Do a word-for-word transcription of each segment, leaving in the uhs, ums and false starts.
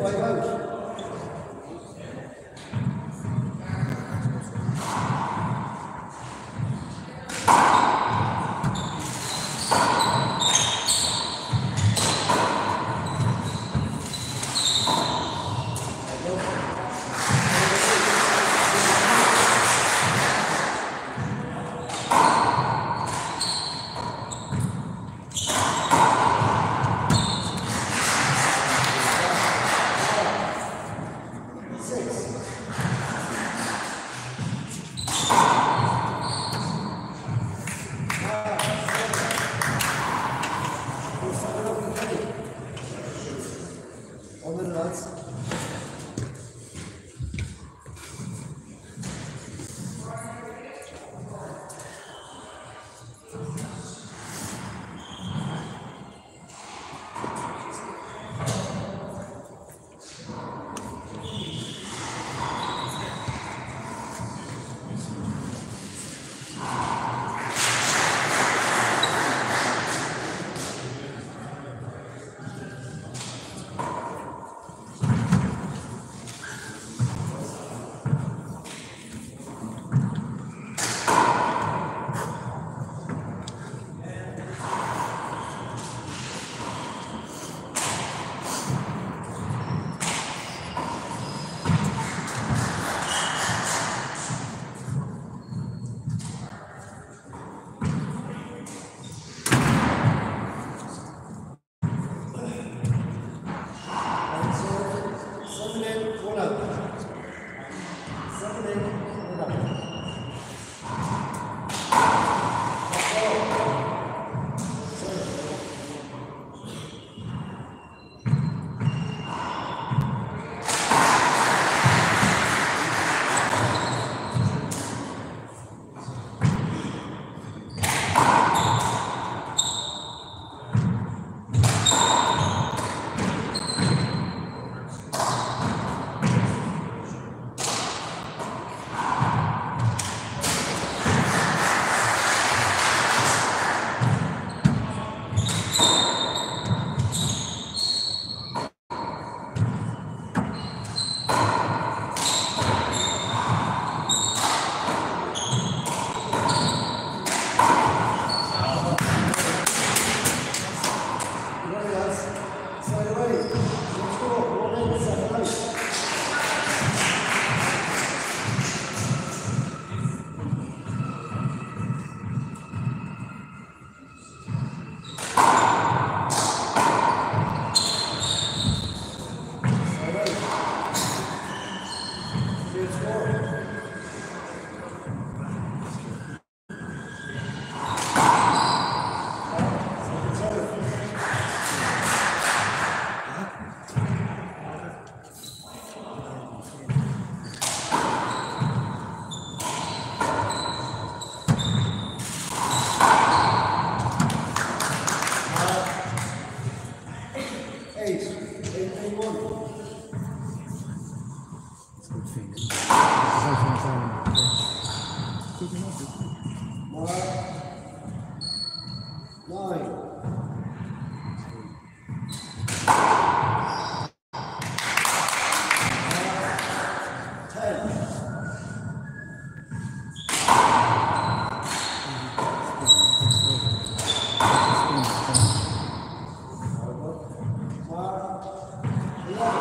Yeah.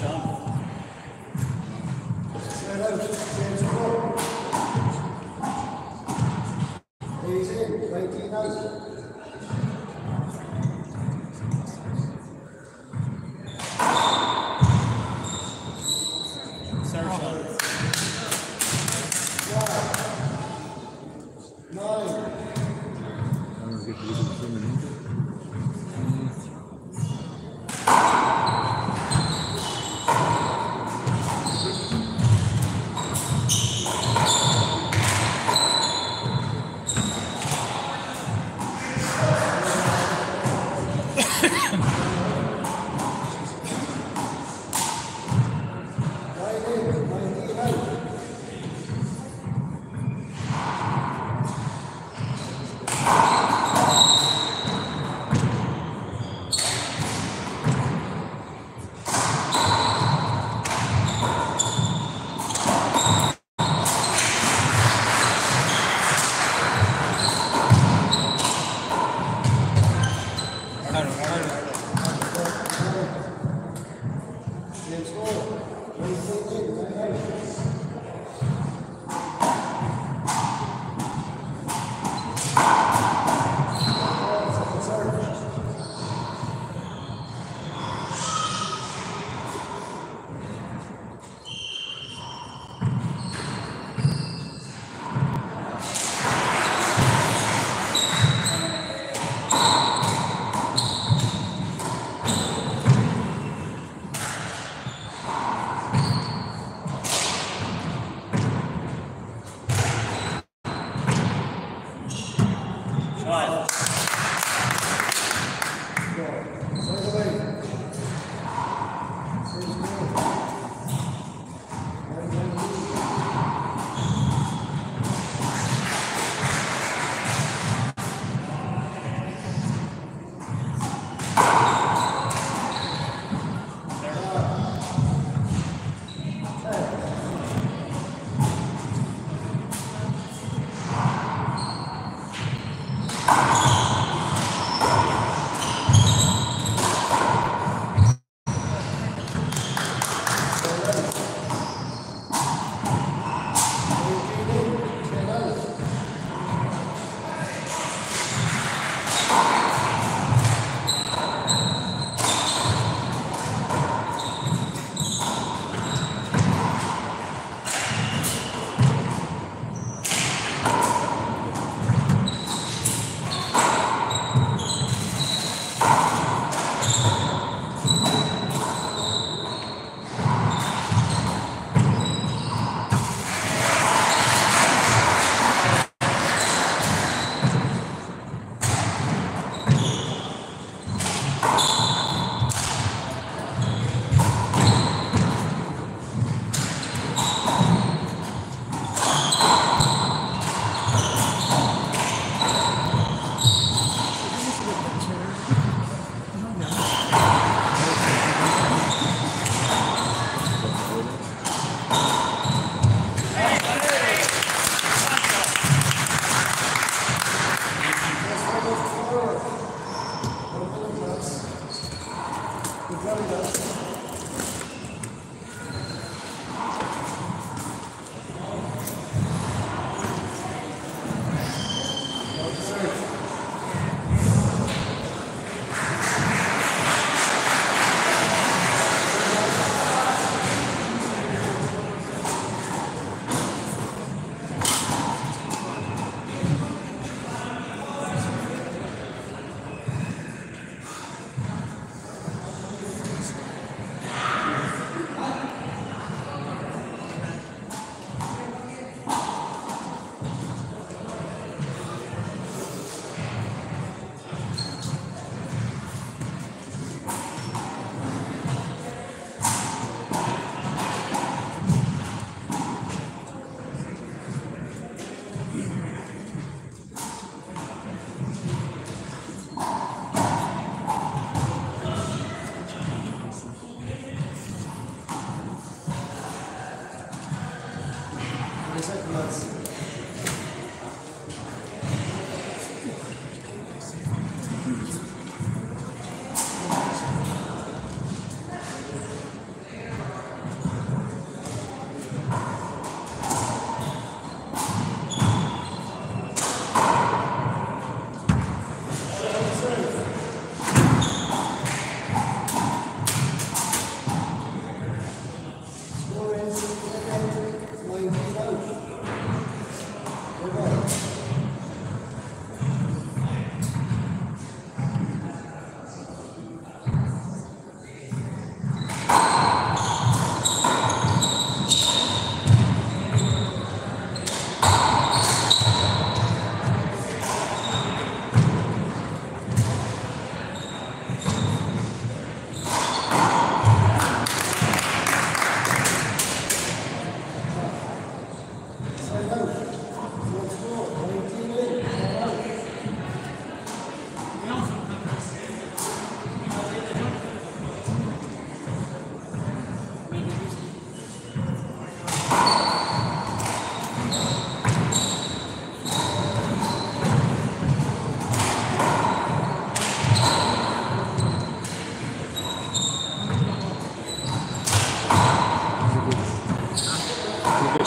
One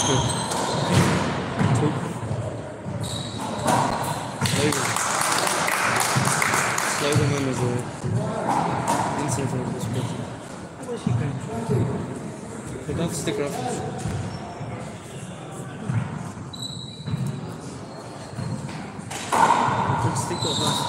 good. Two. Sliding. Sliding in is a insert of this person. Where's he going? They don't stick around. Put stick off us.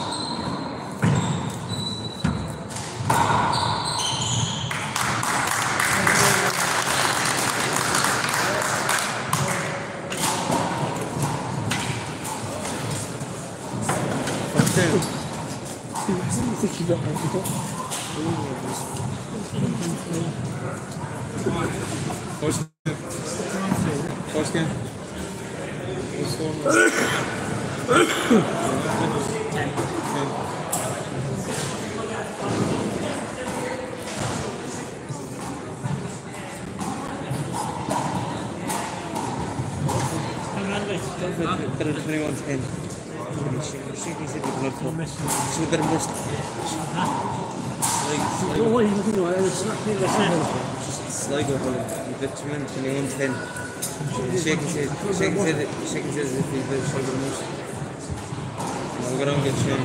I think you got that. First First game. Ten. twenty-one ten. Shaking City blood flow. Should have been worse. Oh, what are you looking at? It's not clear. Sligo, twenty-one ten. Shaking City, Shaking City, Shaking City, if he should have been worse. I'll go down and get Shane.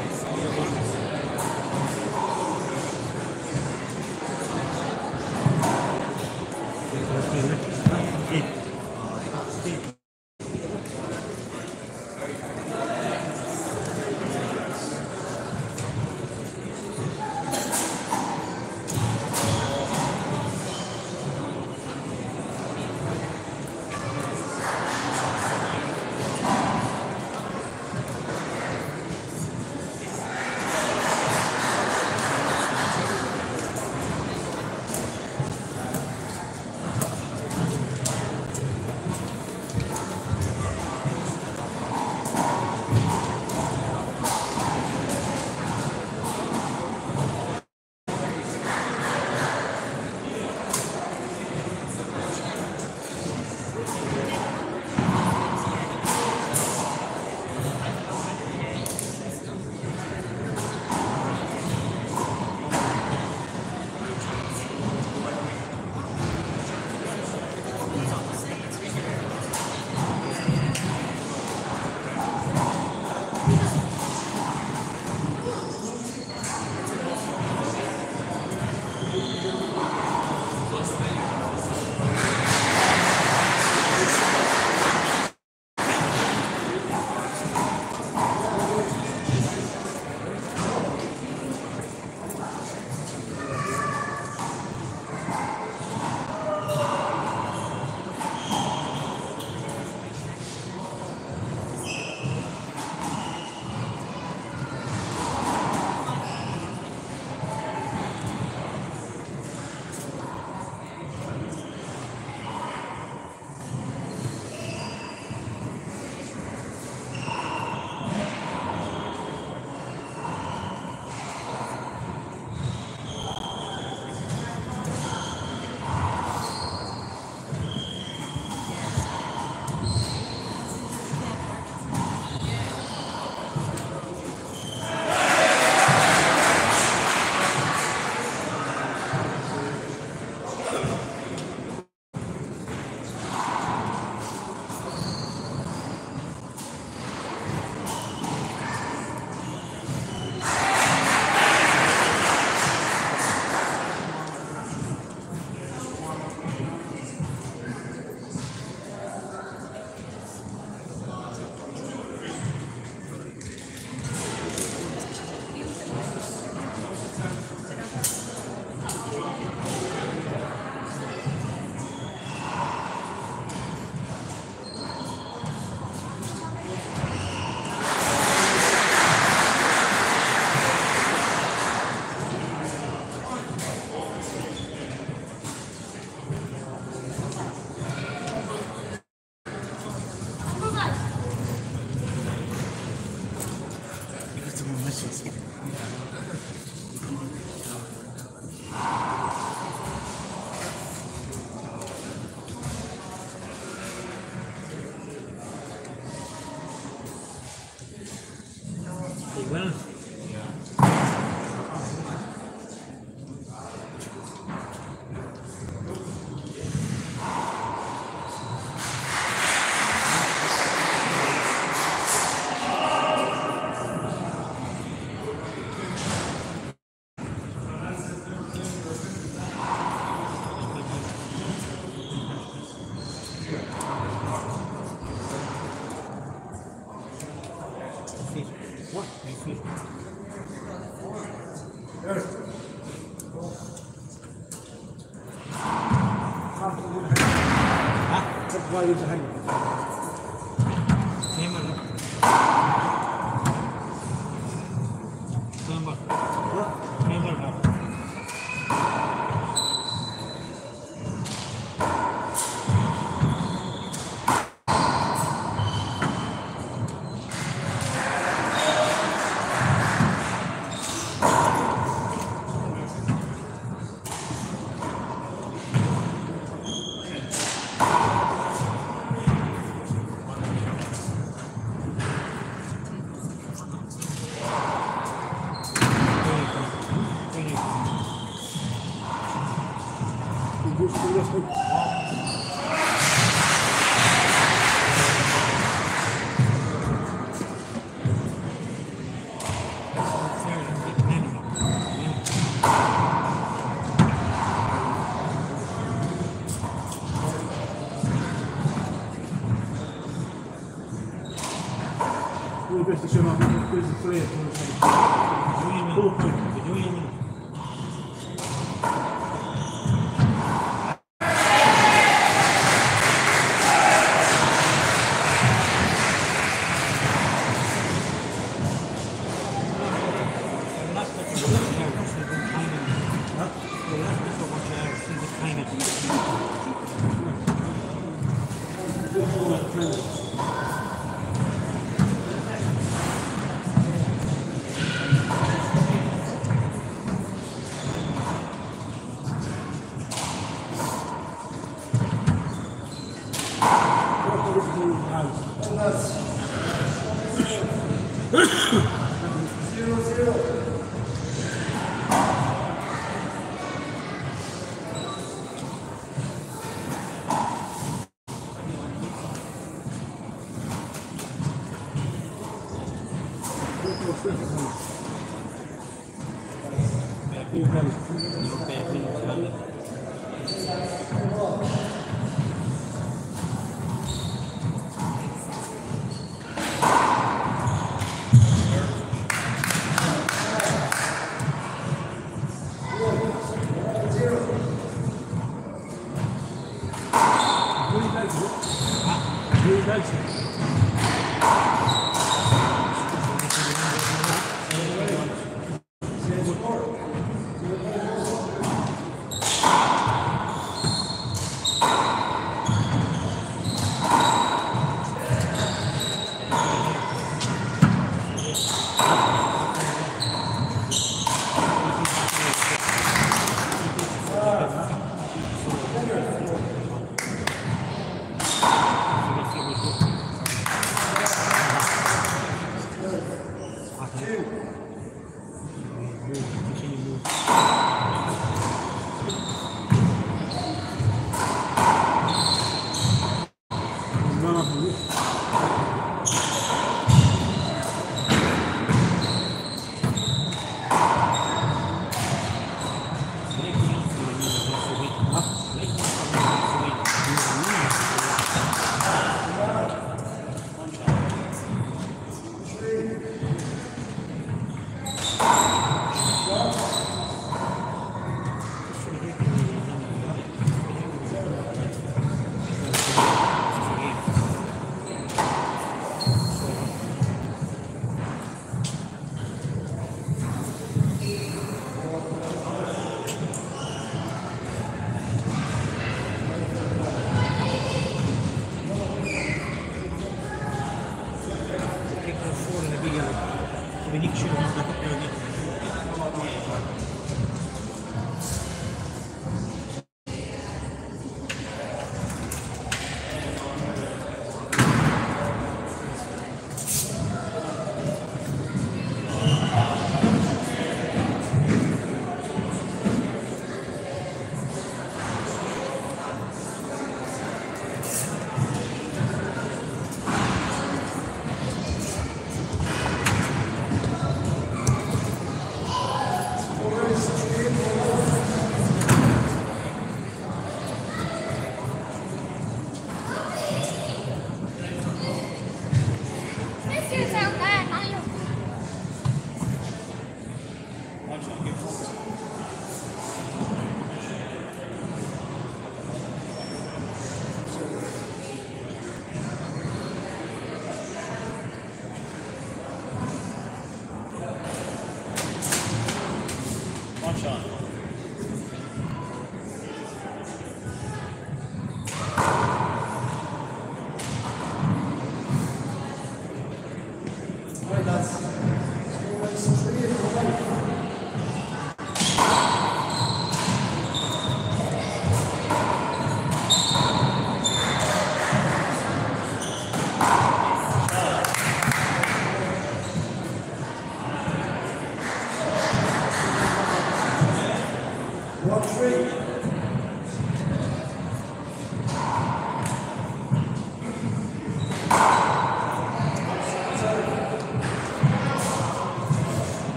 Well. Why is the hand? Questo c'è una questo freddo.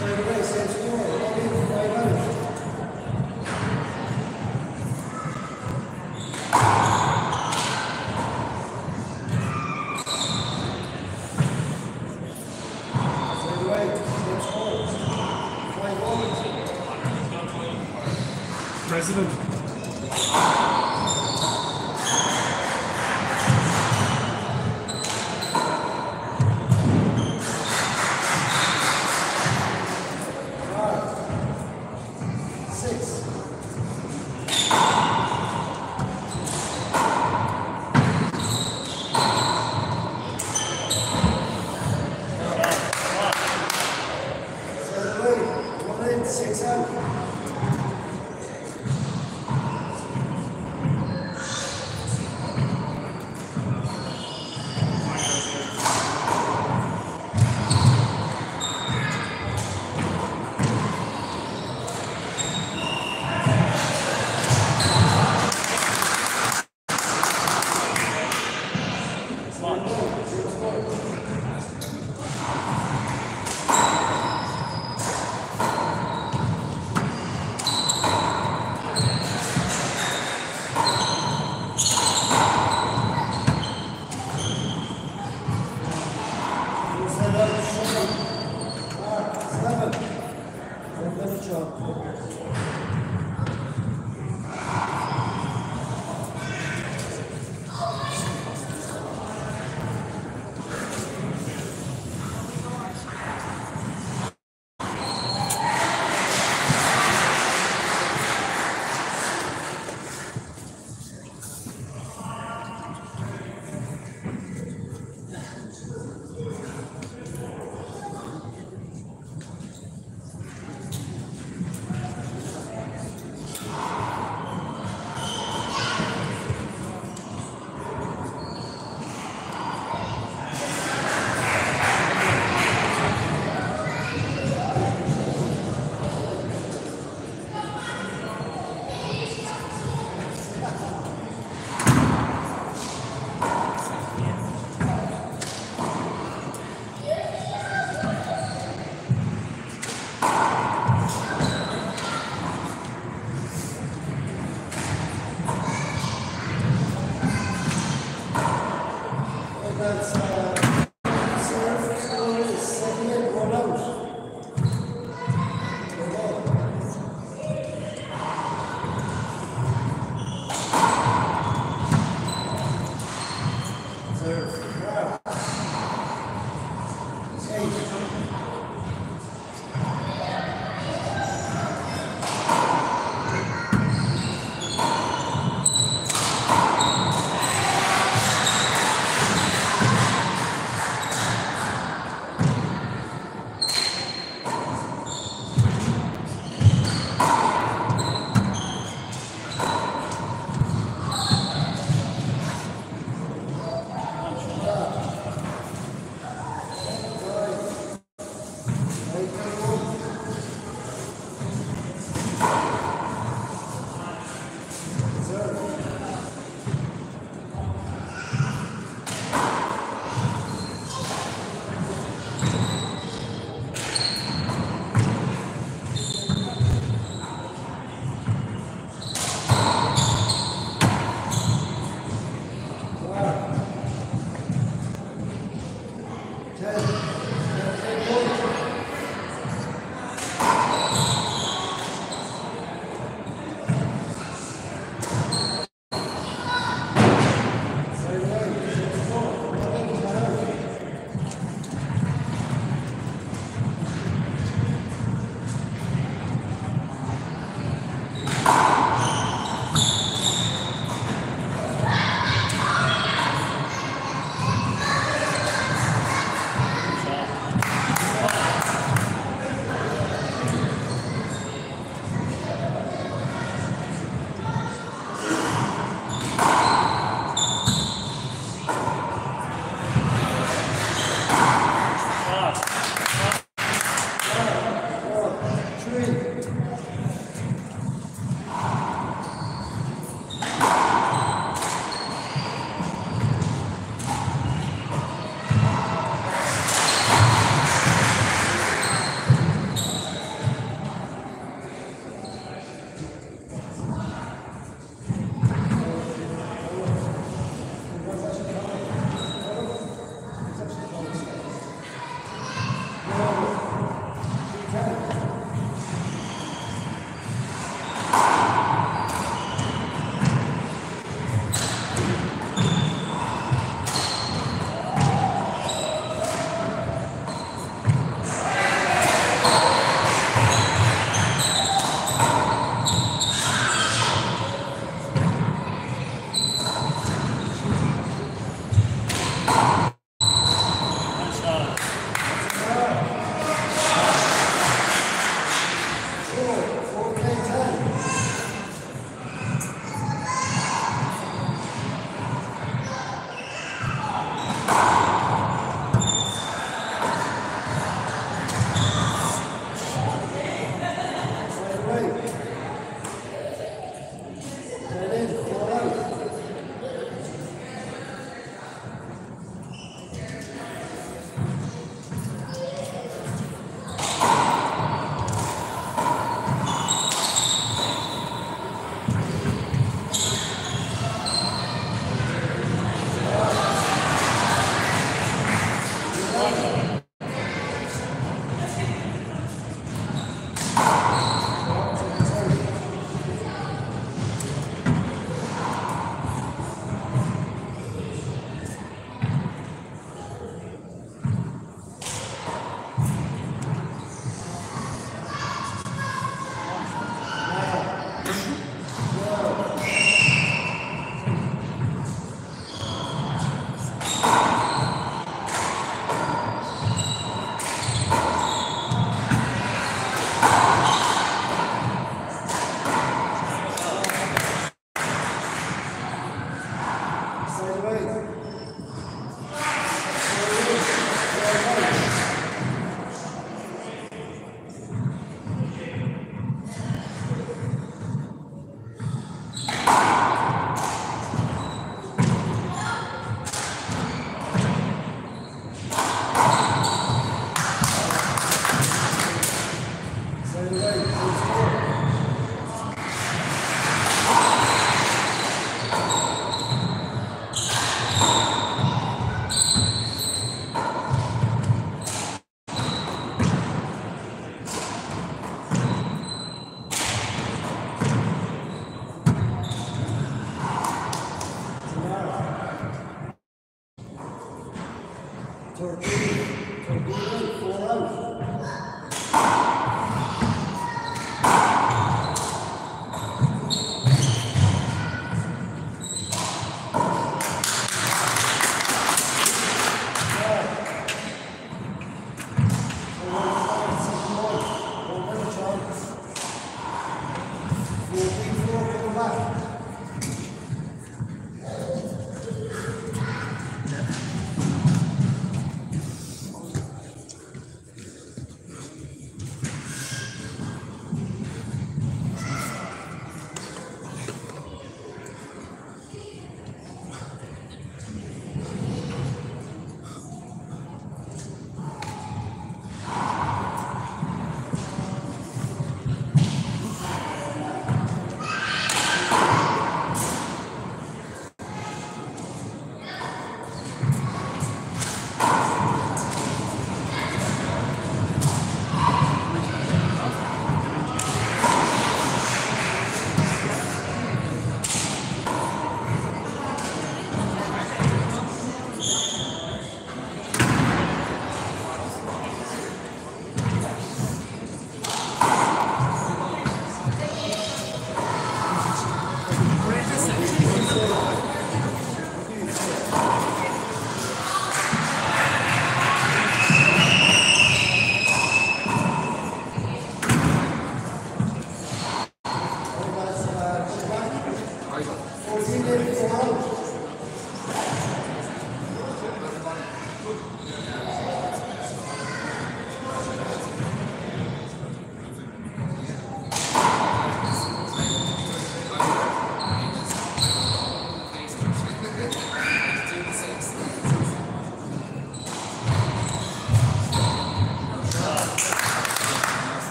President.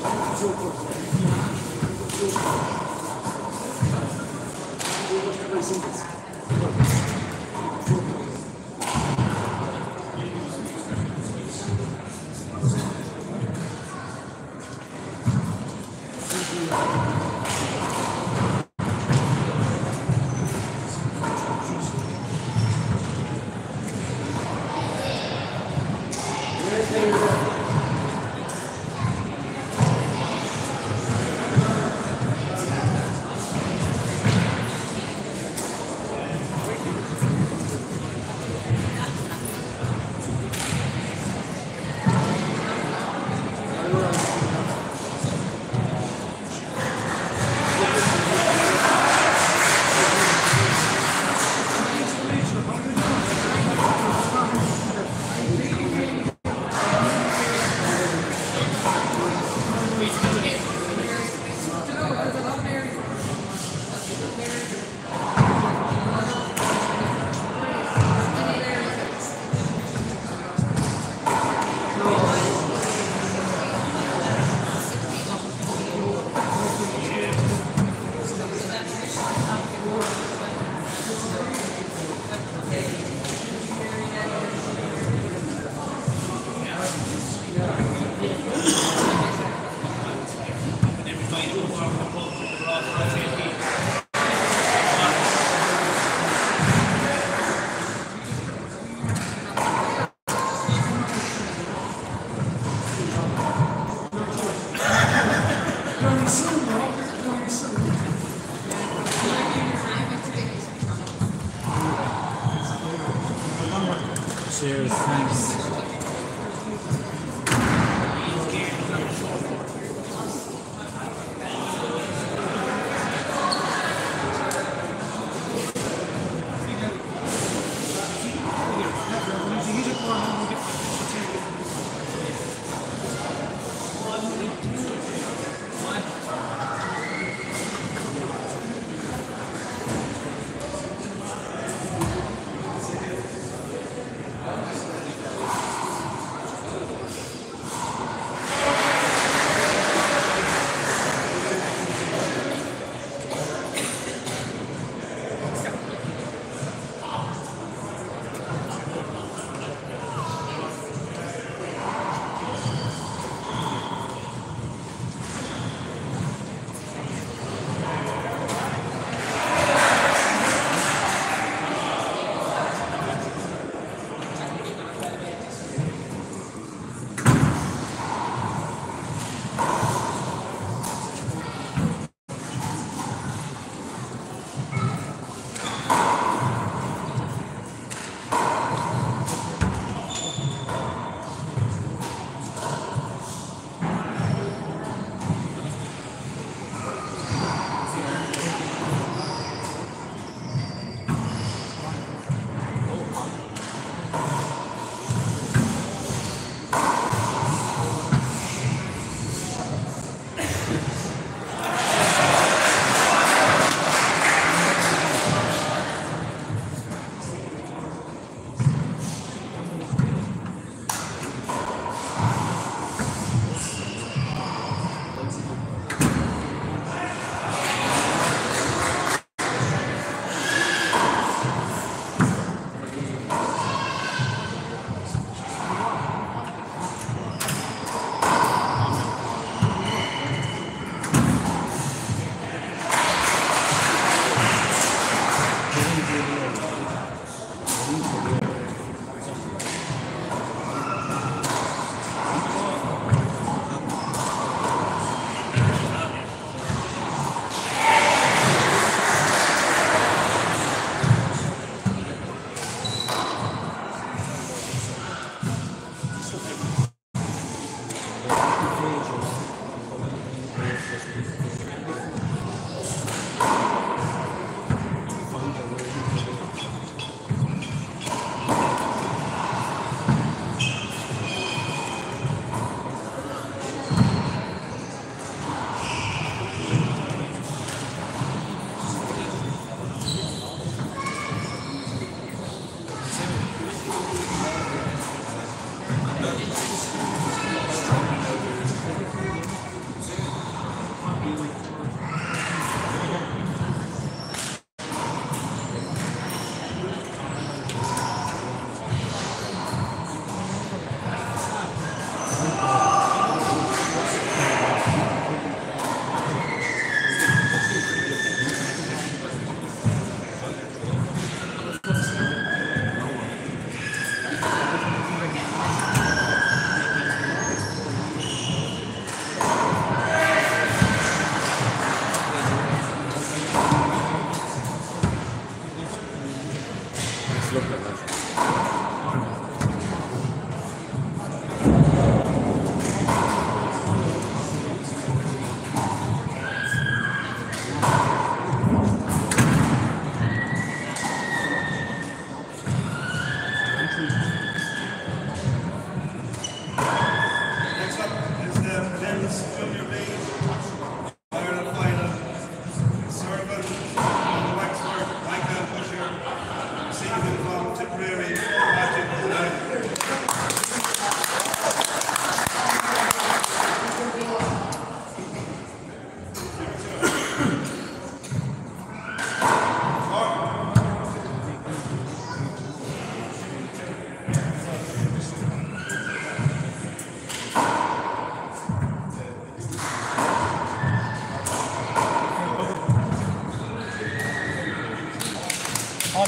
Cheers, thanks.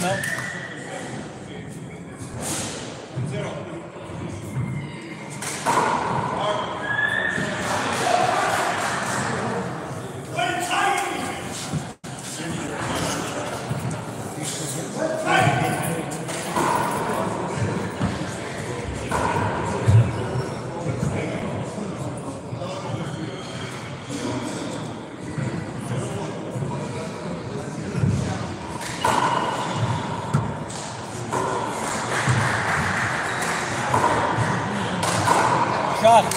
Mel. Shot.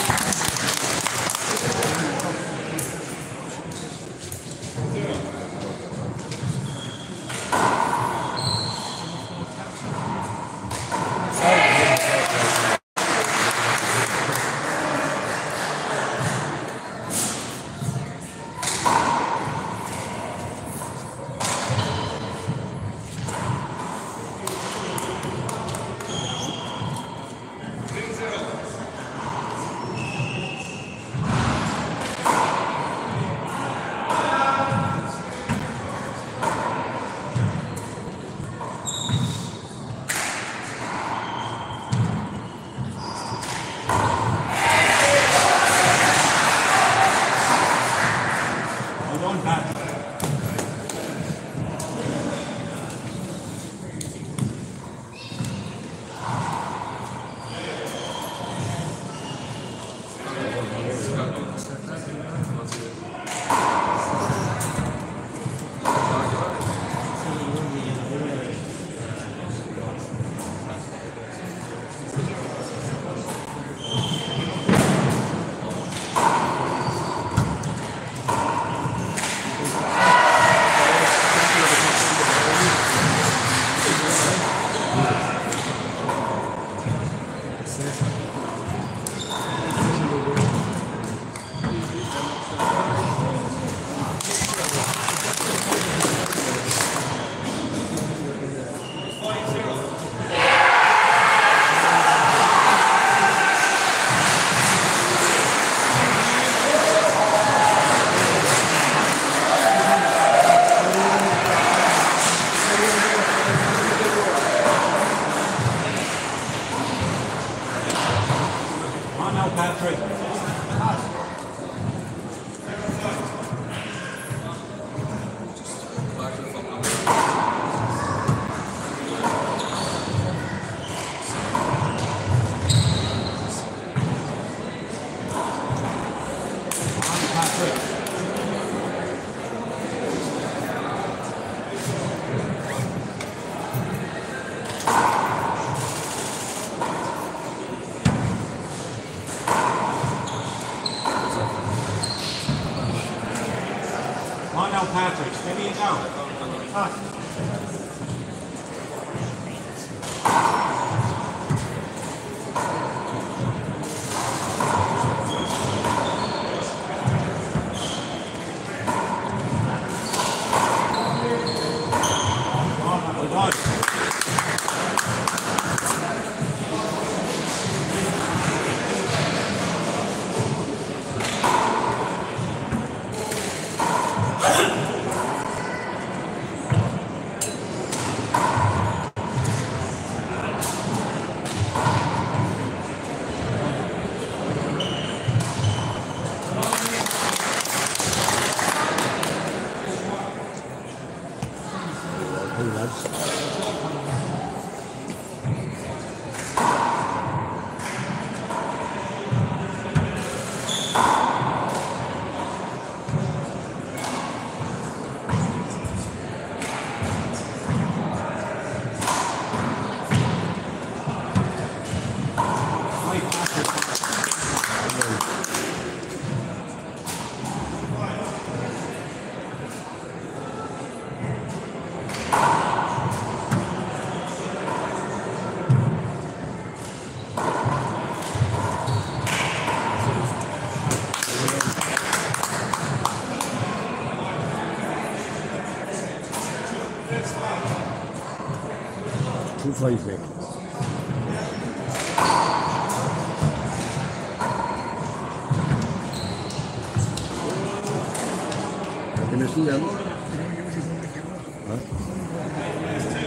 Patrick, steady it down. Ah. Two five back. ¿Tienes tú, ya? ¿Ah?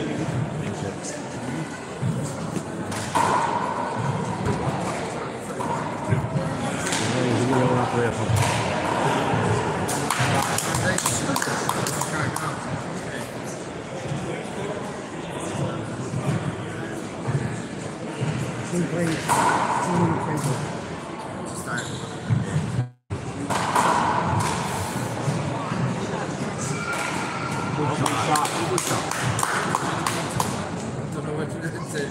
Team play, team play. Start. Good shot. Good shot. Don't know what to say.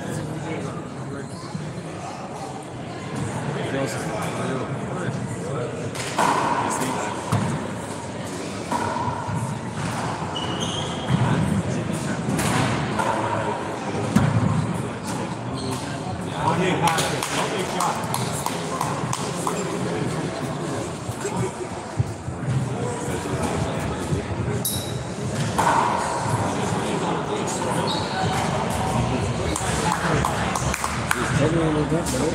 On you, Patrick. Lovely shot. Everyone will get there.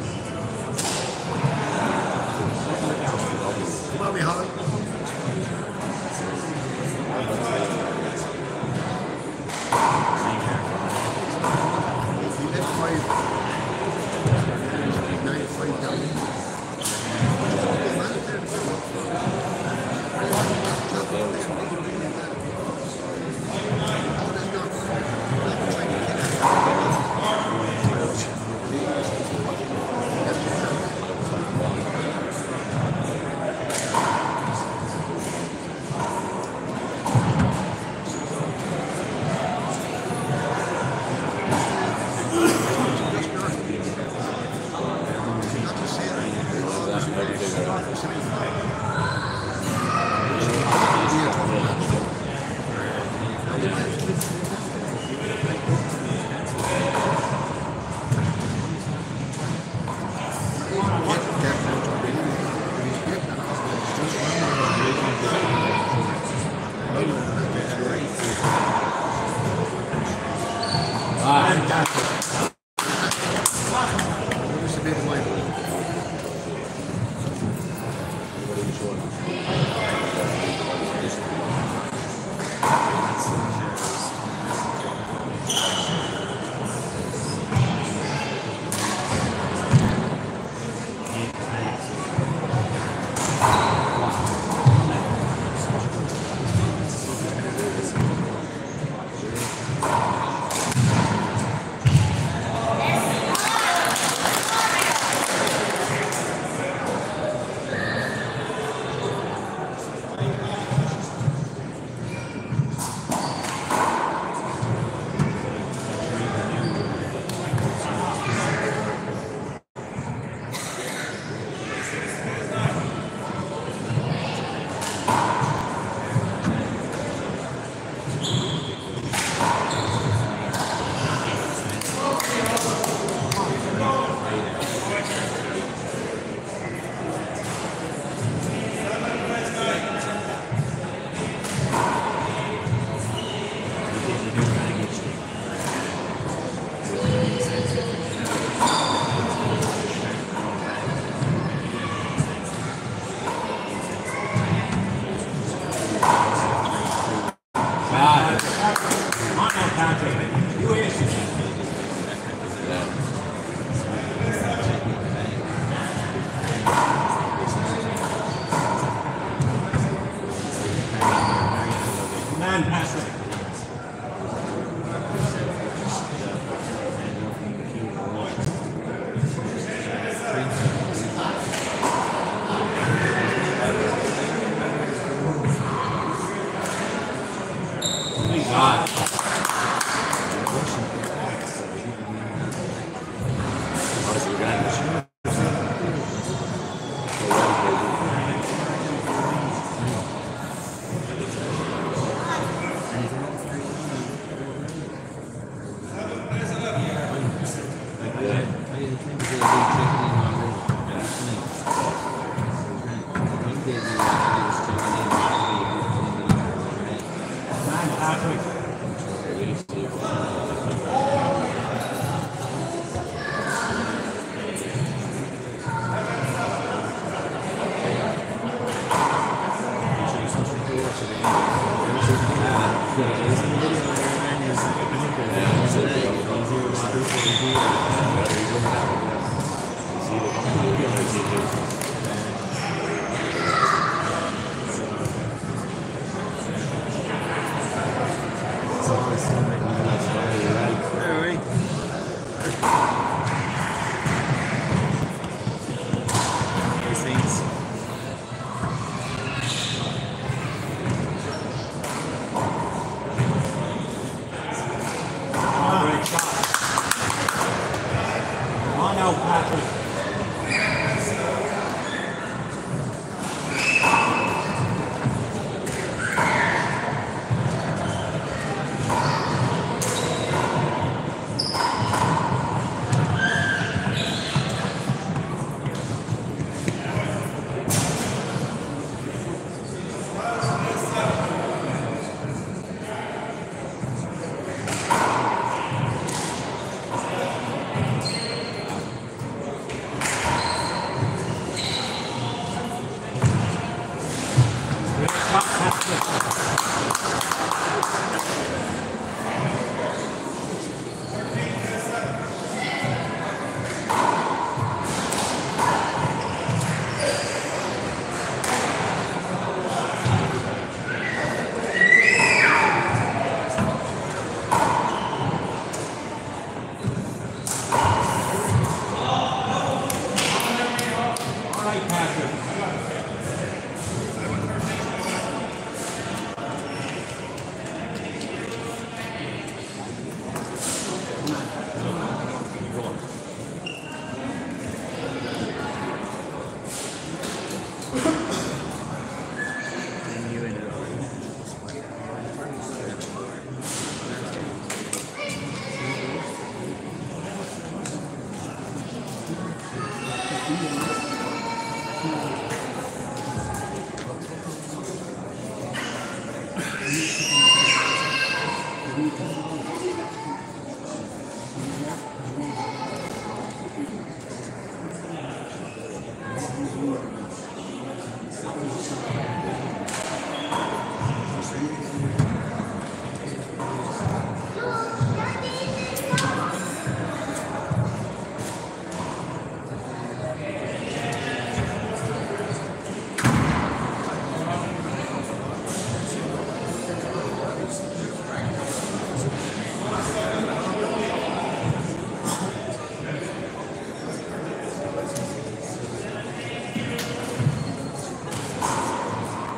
Come on, me, Holly.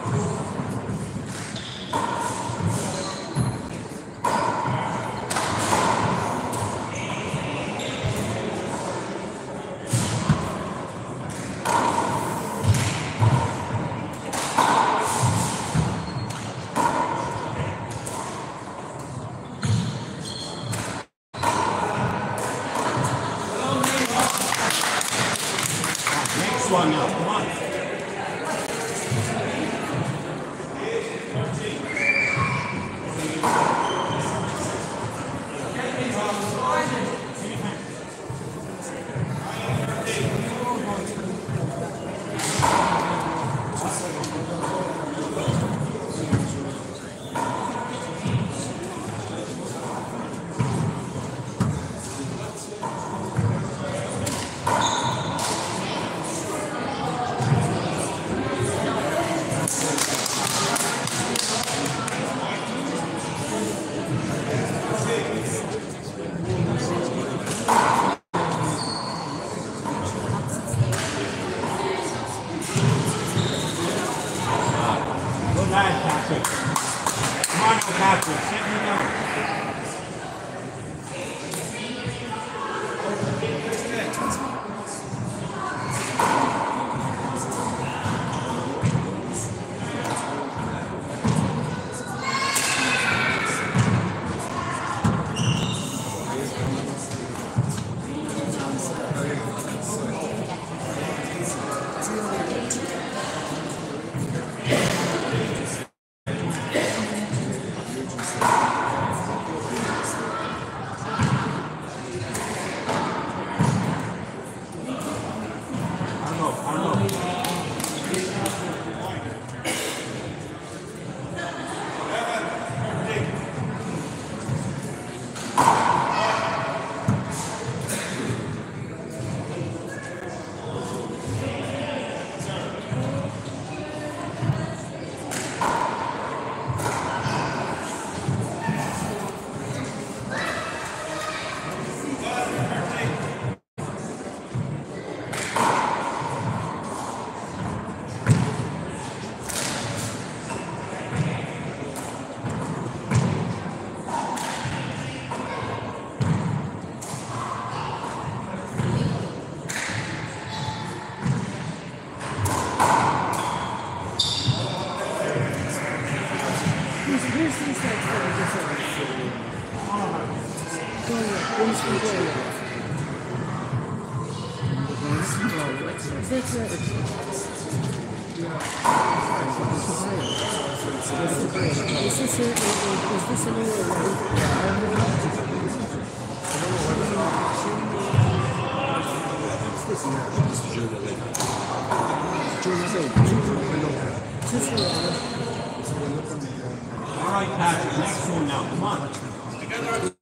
Next one now, come on. Good lad, Patrick. Come on, now, Patrick. Set me down. All right, Patrick, next one now, come on. Together.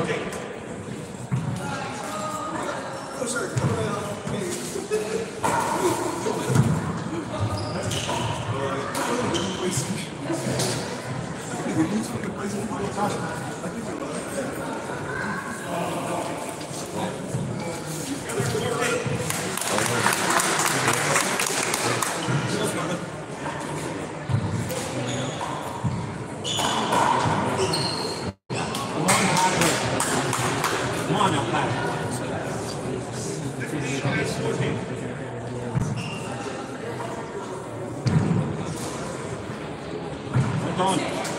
Oh, sorry. Come on now, Pat. Well done.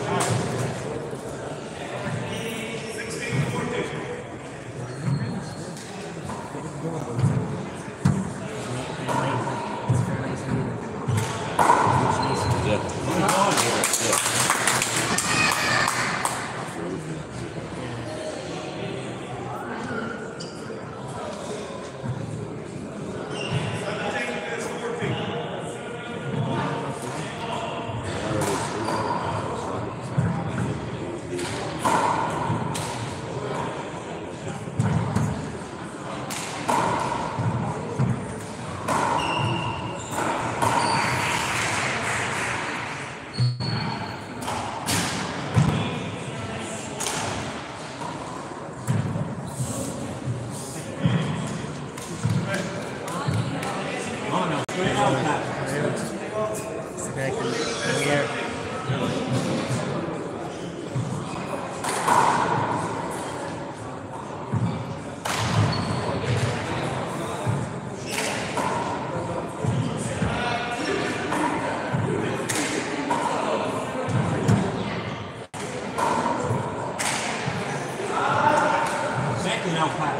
Now, Pat.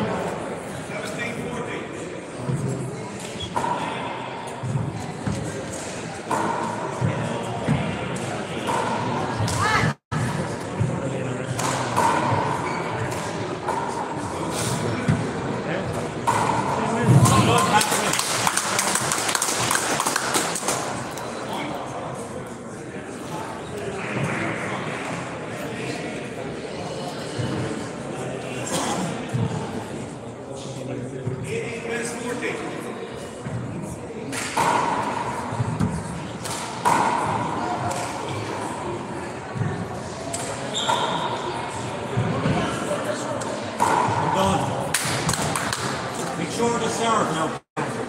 Make sure to serve now.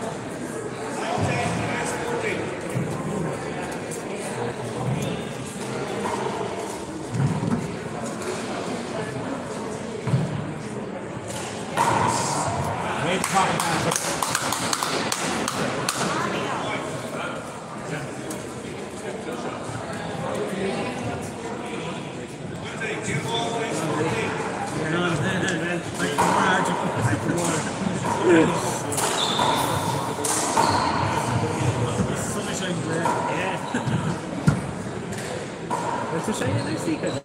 Great talk. It's a shame that they're secret.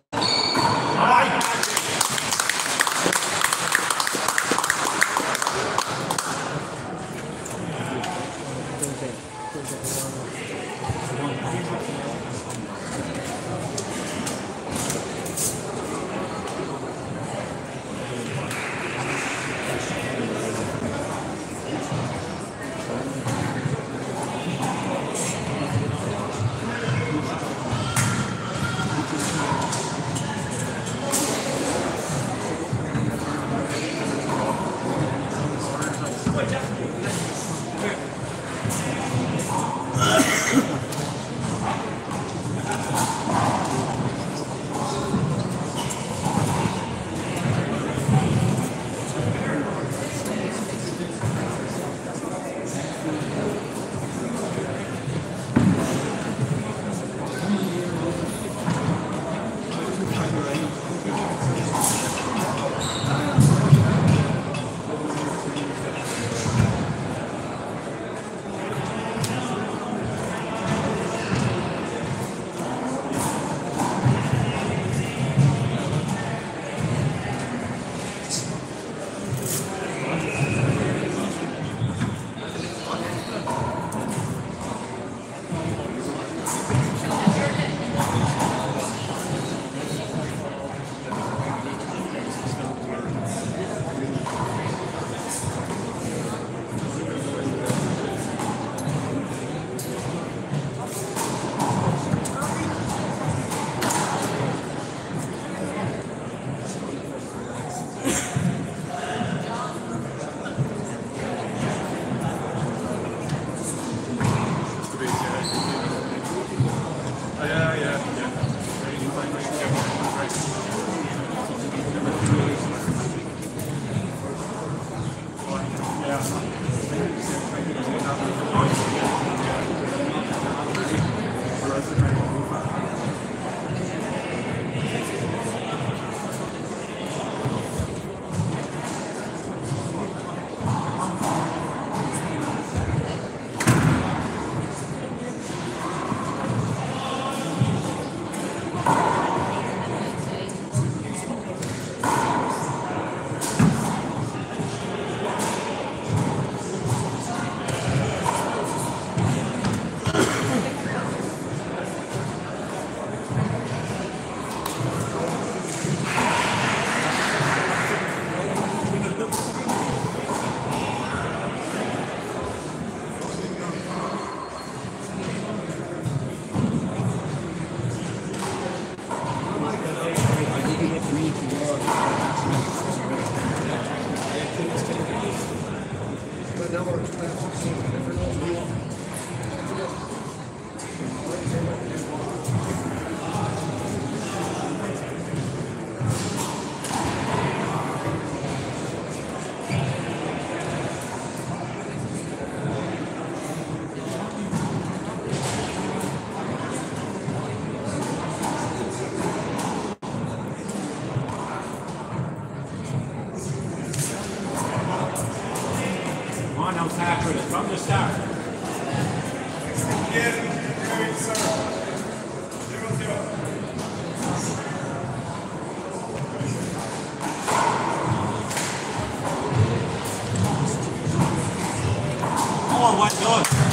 Oh, what good.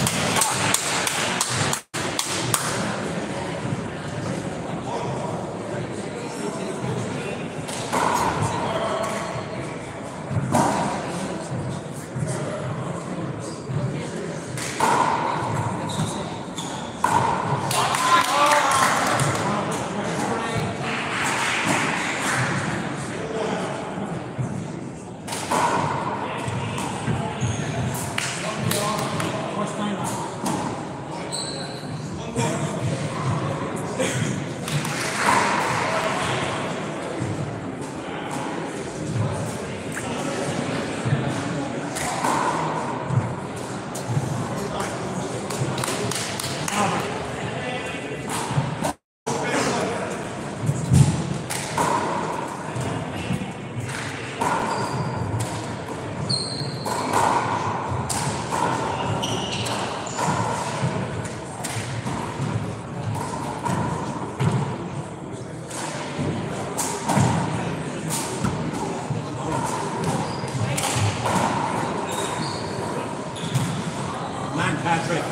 Patrick.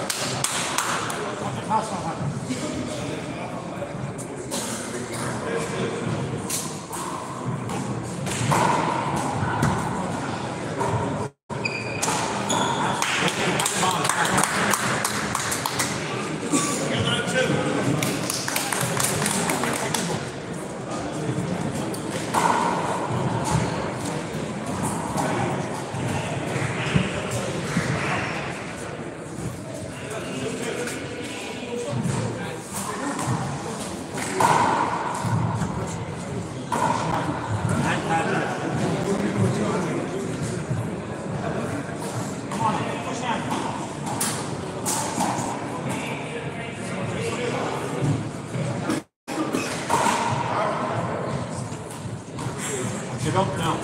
Get up now.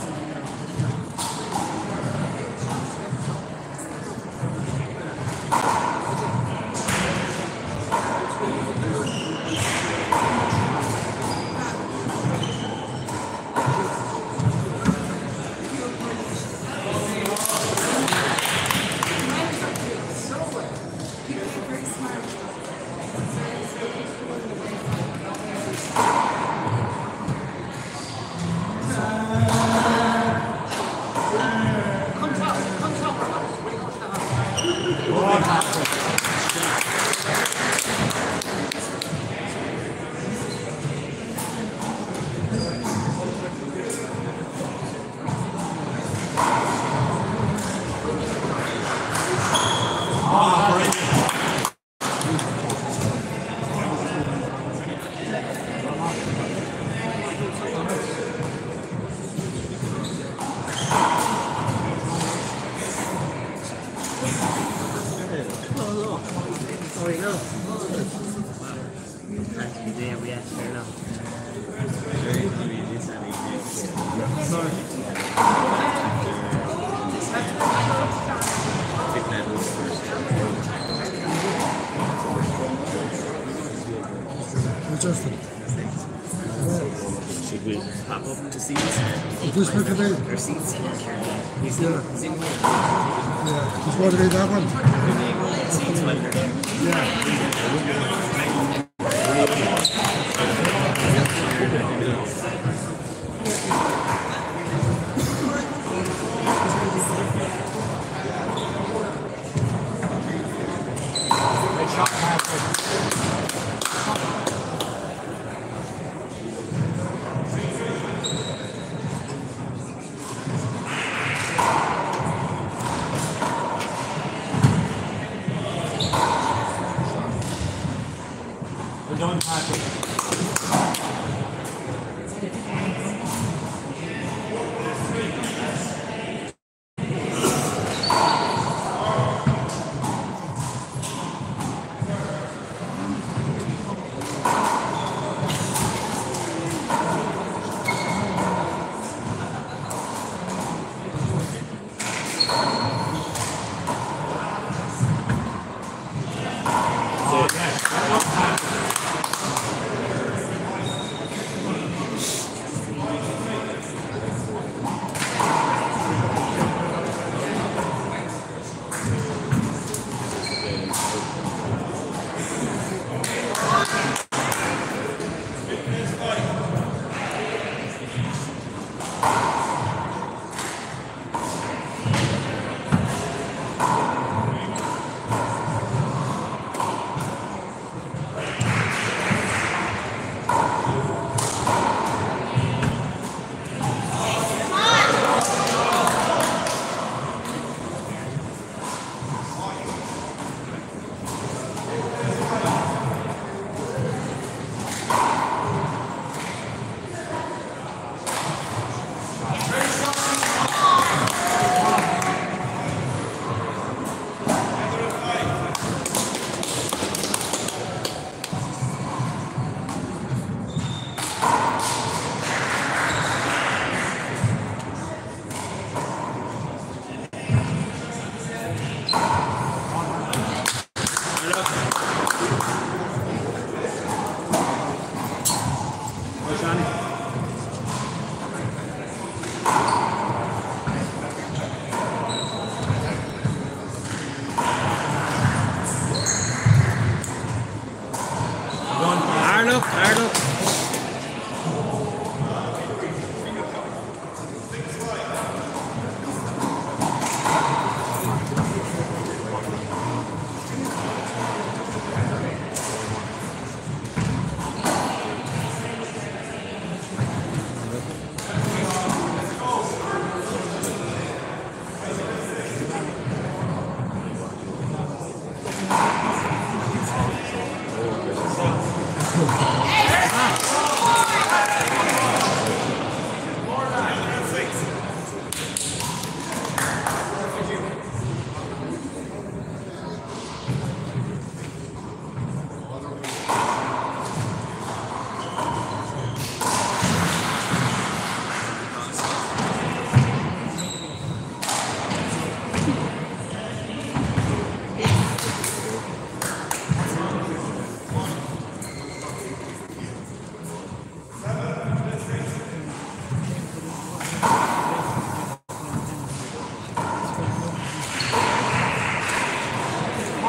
Oh, you know. Actually, there we are. Fair enough. Sorry. Justin. Should we pop up to seats? Just look at it. Or seats? He's Yeah. He's in one. Yeah. Just want to read that one. Seats when they're there. We're doing Patrick.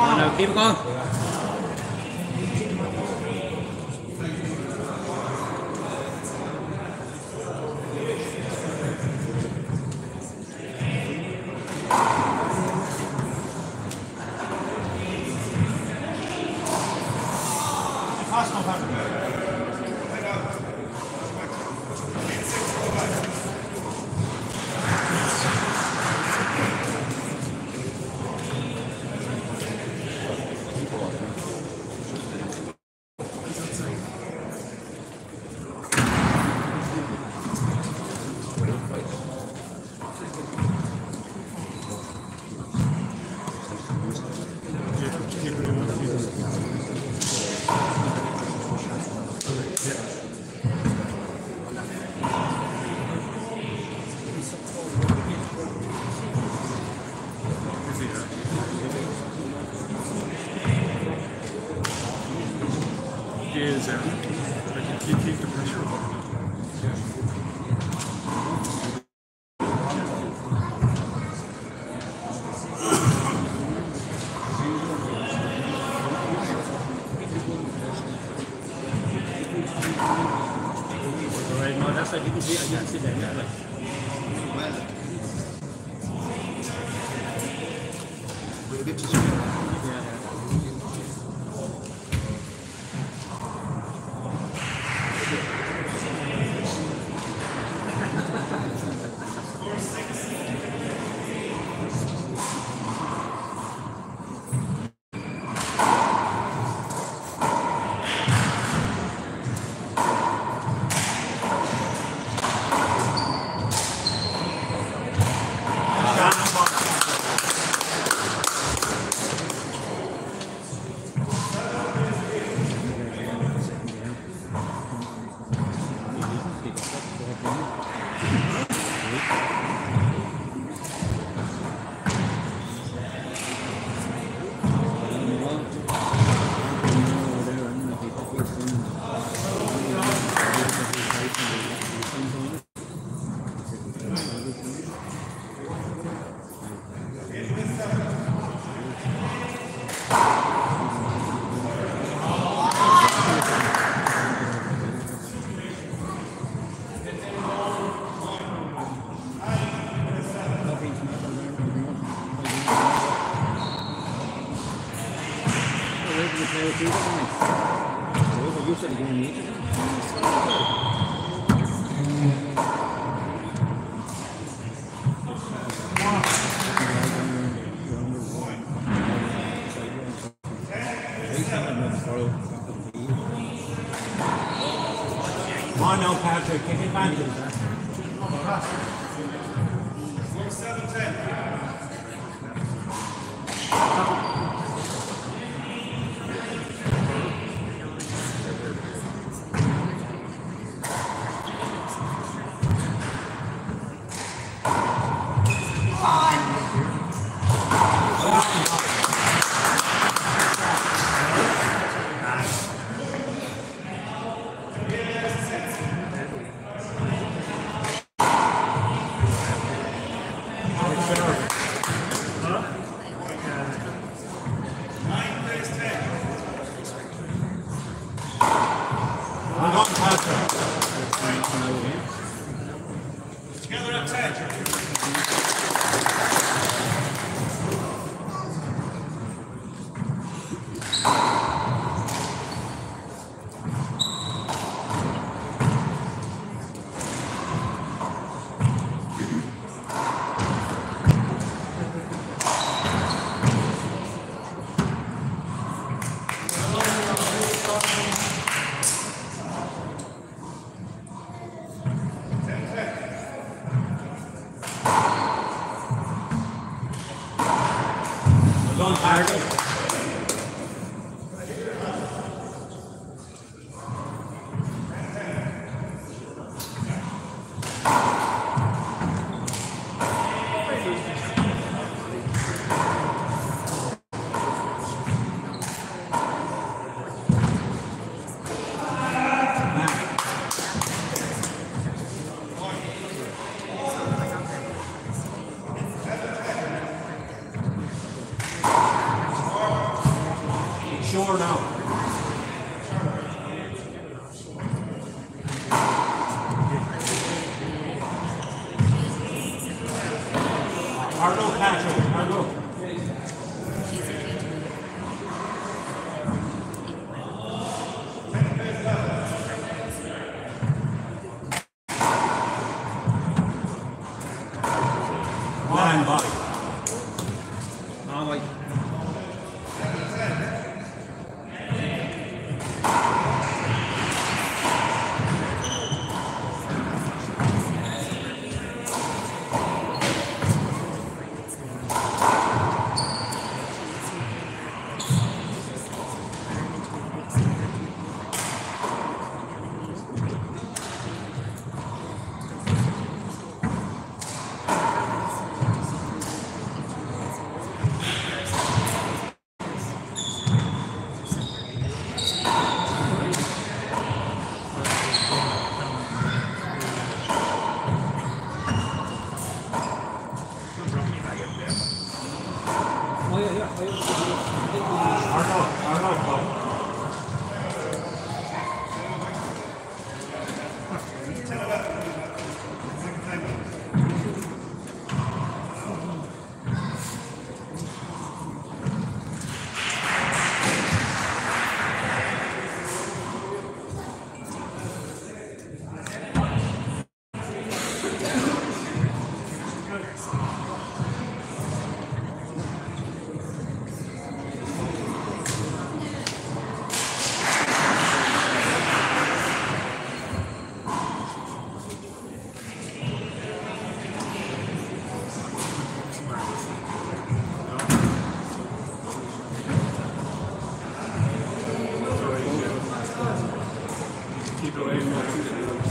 Nào tiếp con. Is out. Like you keep the pressure on. Right, no, that's why I didn't see, I didn't see that. Yeah, like, come on now, Patrick, take advantage of that. seven ten. Together at ten. Don't Patrick. shore now. Arno, Patrick, Arno. Line by. Ah, right. Arno, Arno, Bob. Keep it away from that.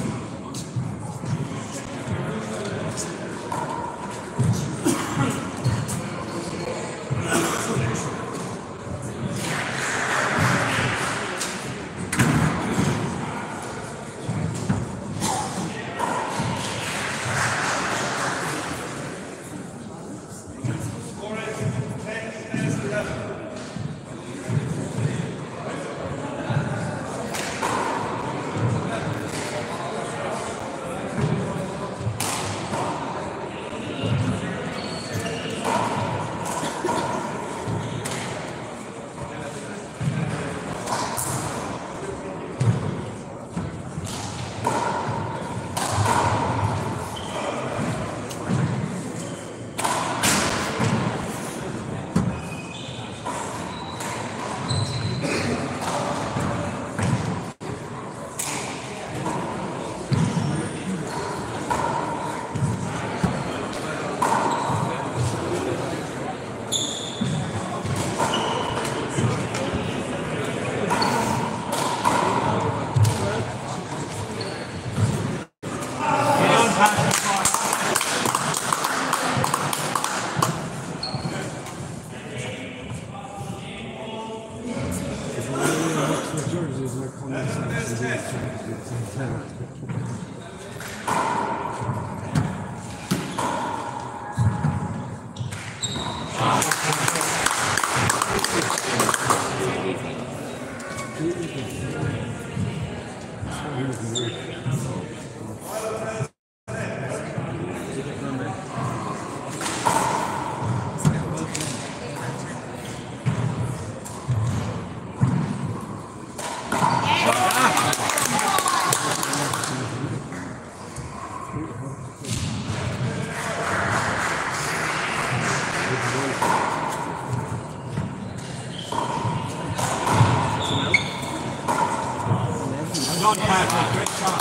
John Patrick, great shot.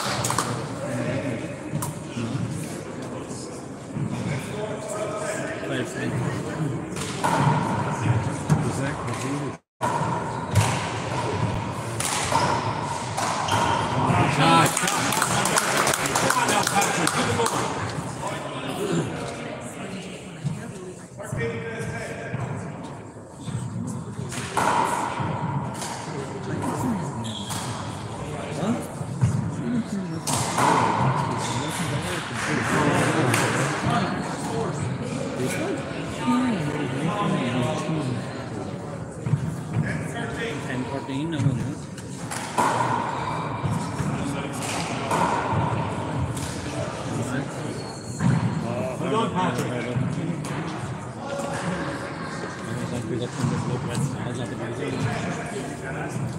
Huh? ten fourteen now, isn't it? Hold on, Patrick. I think we got some of the red smiles at the back.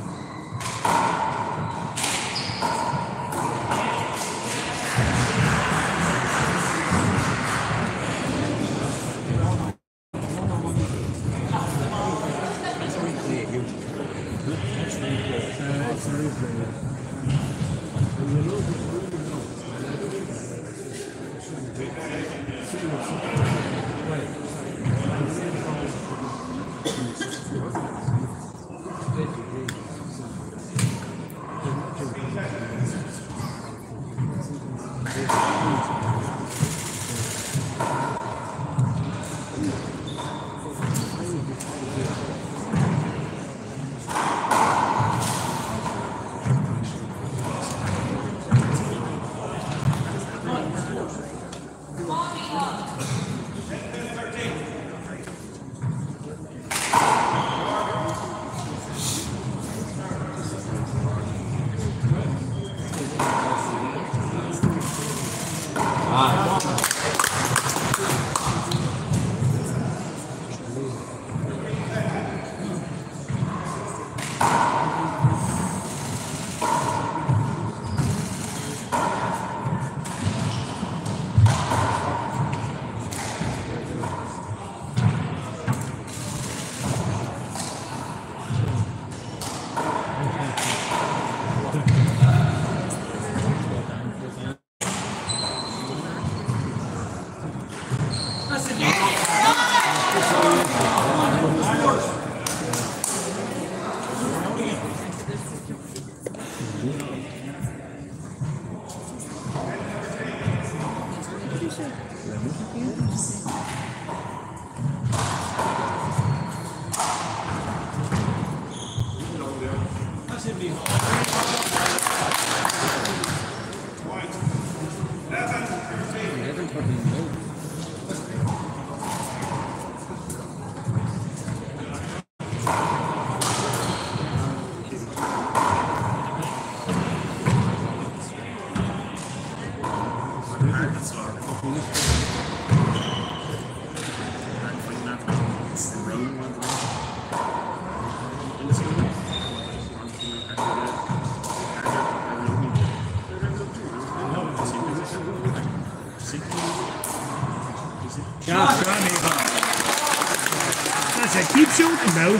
That's it, keep shooting now.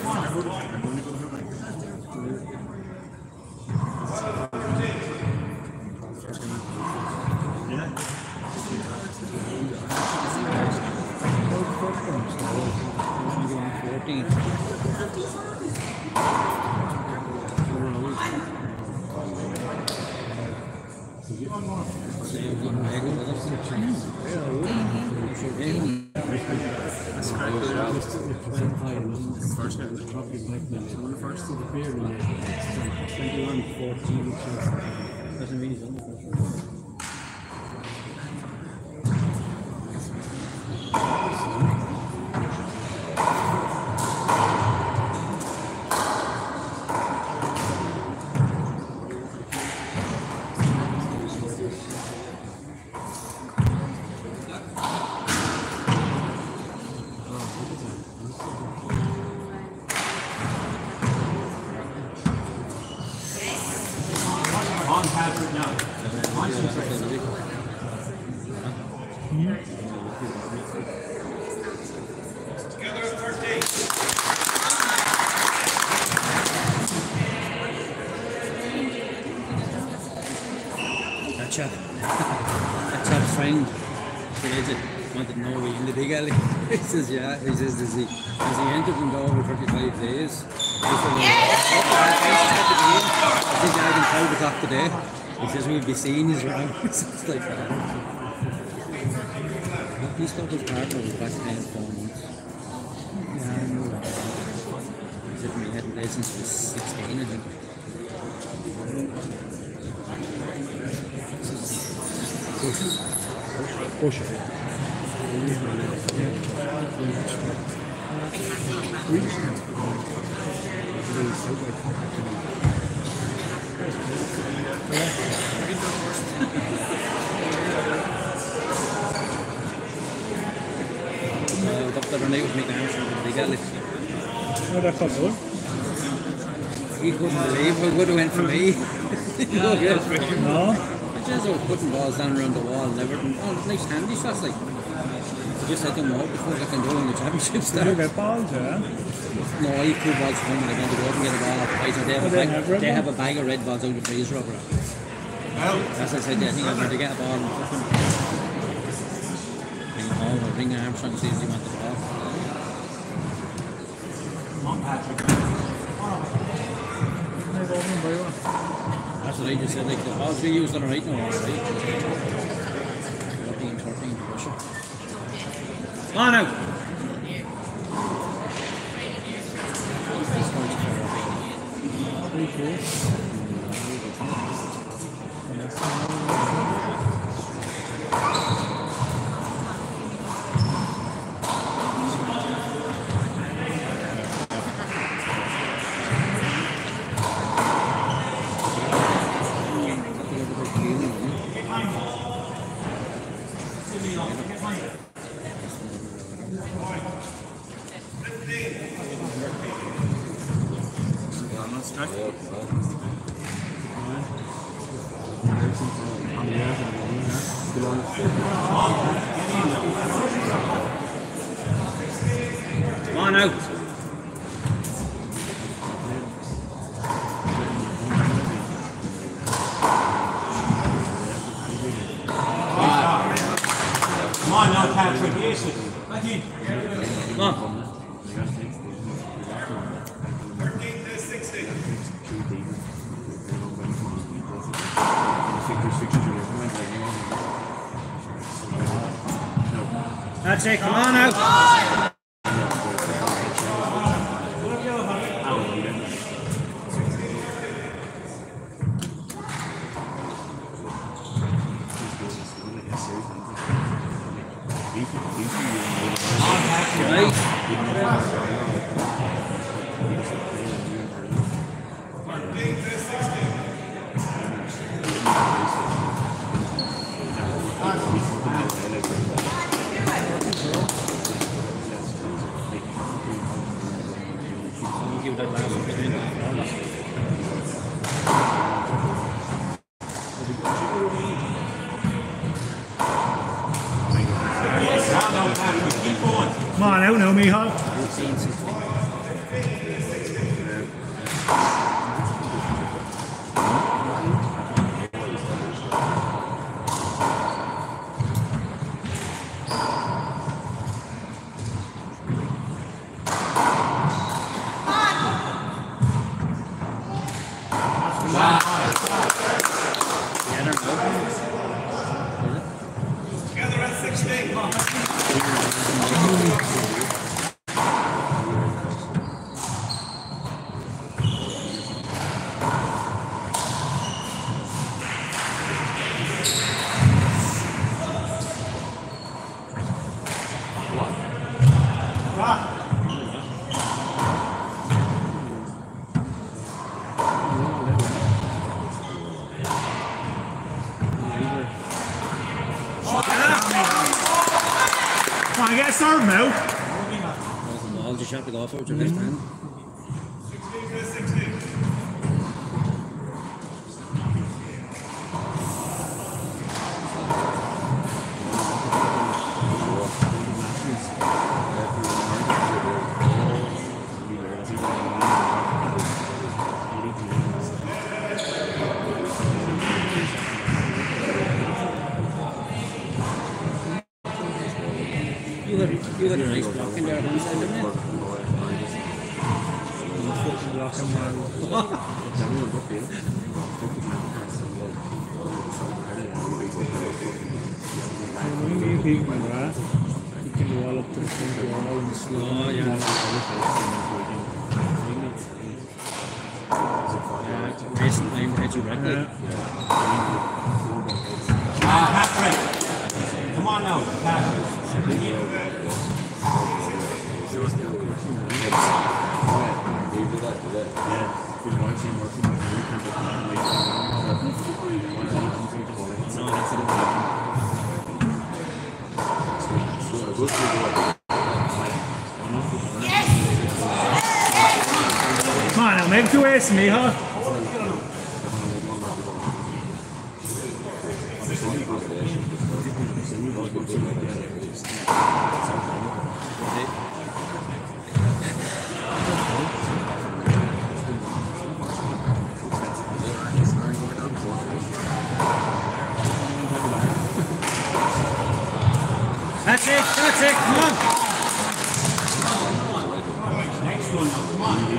twenty-one fourteen, doesn't mean he's on the first one. On Patrick now. Together at thirteen. That's a, that's our friend. David wanted to know we in the big alley. He says, yeah. He says, does he, has he entered in the over thirty-five days? He said, I think I can twelve o'clock today. He says, we'll be seeing you around. It's like that. He's got his partner was back playing four months. Yeah, I know that. He said we hadn't played since he was sixteen, I think. Push it. Yeah. Doctor Renee was making answers and they got it. Oh, that's not good. He couldn't believe how good it went for me. No. Just all putting balls down around the wall and everything. Oh, nice handy shots like. I just let them know before I can do in the championship You start. get balls, yeah? No, I have two balls home and I went to go up and get a ball off the ice. They have, Oh, a they bag, have red they balls? have a bag of red balls out of the freezer over there. As I said, yeah, I think I'm going to get a ball and fucking ring home or ring Armstrong and see if he wants the ball. Come on, Patrick. That's what I just said, like the balls we used on the right now, all right? fourteen, thirteen, pressure. Come on out! Pretty cool. Come on out! Come on now, Patrick. Yes, it. Back in. Come on! thirteen to sixteen. That's it, come on out! Right? Give that last one. Come on now, Patrick. Keep going. Come on out now, Michal. Together at sixteen. Come on, get a serve now. Those are balls you shot to go off out your left hand. sixteen to sixteen. You had, you had a nice block in there on one side, didn't you? You can do all up to the front wall and slow. Oh, yeah. Yeah, racing time to hit you right like. Ah, Patrick. Come on now, Patrick. Come on now, make two ace me, huh? That's it, that's it, come on. Next one now, come on.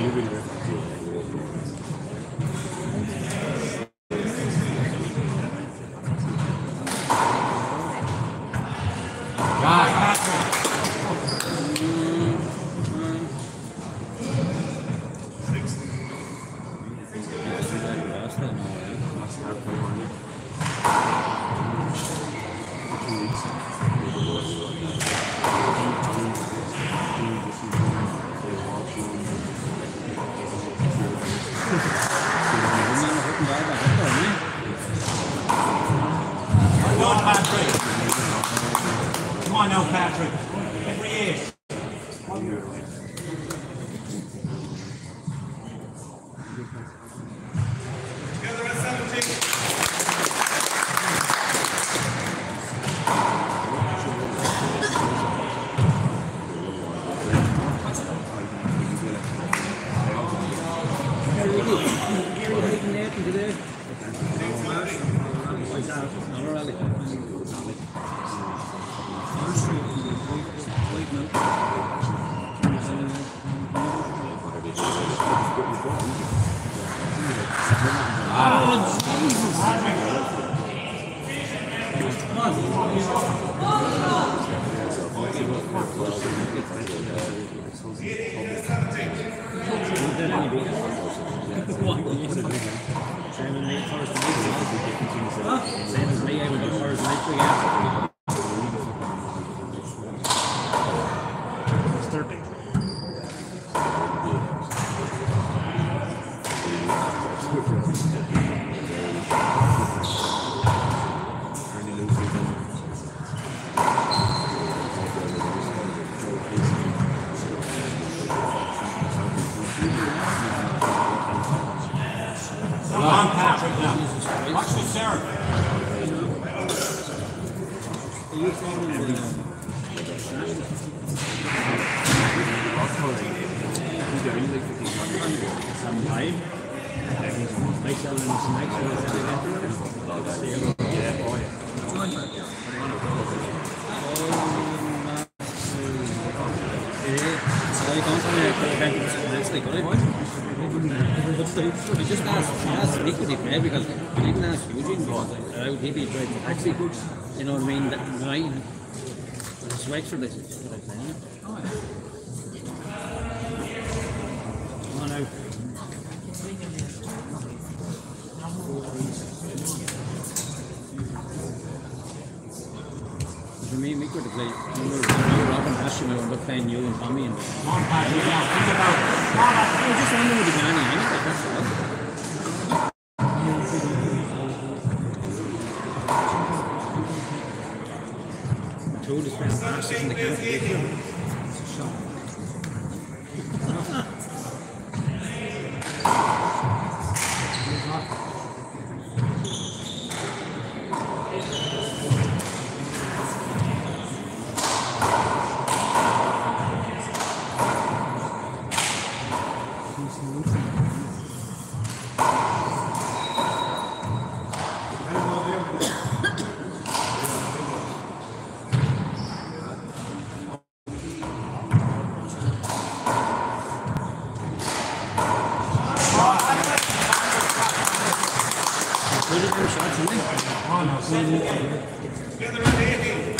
Well done, Patrick. Come on now, Patrick. Every ace. Together at seventeen. Same as me, I would do Thursday night for you. It's thirty. Come on, Patrick now. Watch the serve. Some time. Make sure it's make sure it's I just asked, I asked Nick would he play because I didn't ask Eugene because I would he be driving the taxi. You know what I mean? That nine. It's extra this is what I'm saying. Come on out. For me, Mick would have played. Robin Hashim, I would have playing you and Tommy and. Come on, Patrick now. Think about it. Come on, I just wondering with the Granny anyway, that's all. Told us when passes in the camp. Together at eighteen.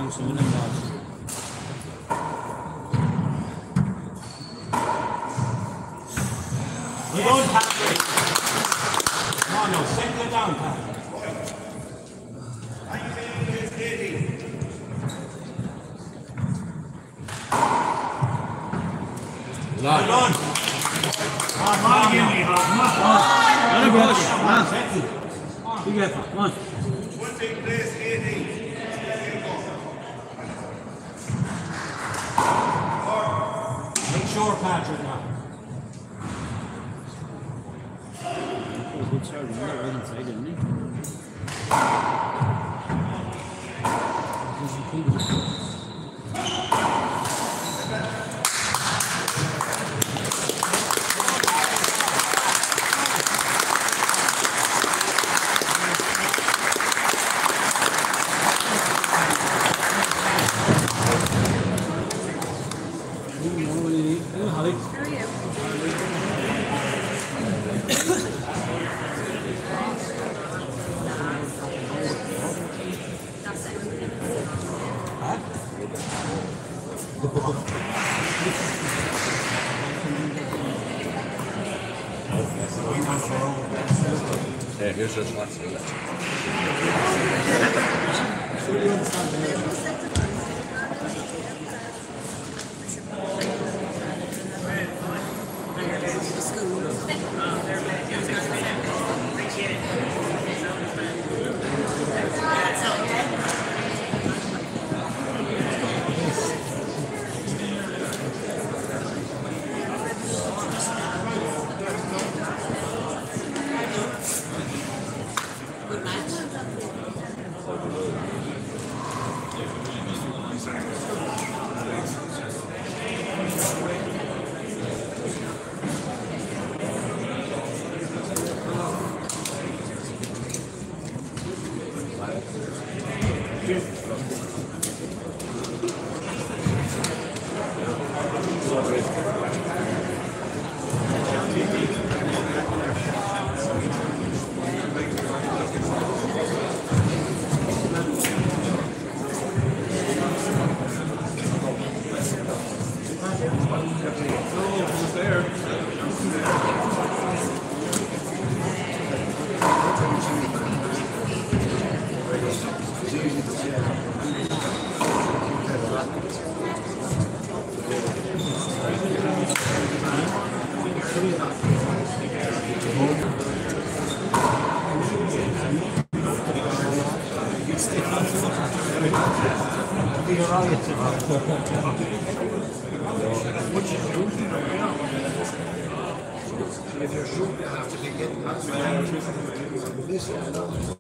do some of them lads. We're going, Patrick. Come on now, settle it down, Patrick. Lad. Come on. Come on, give me, come on. Let it push. Come on, settle. Be careful, come on. twenty, place eighteen. Make sure, Patrick, now. Good start, he's not right inside, isn't he? Yeah, here's just lots of it. If you're short, you have to be getting past this one.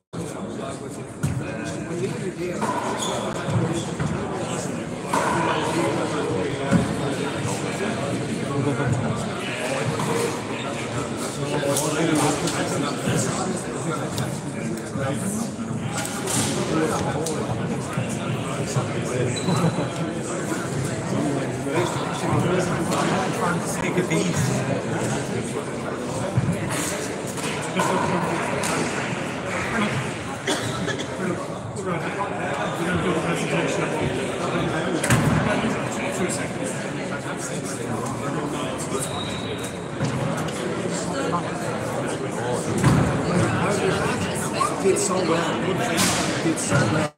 Take a piece. Did so well. Did so well.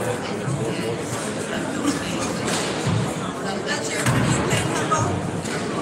That's your, you play handball?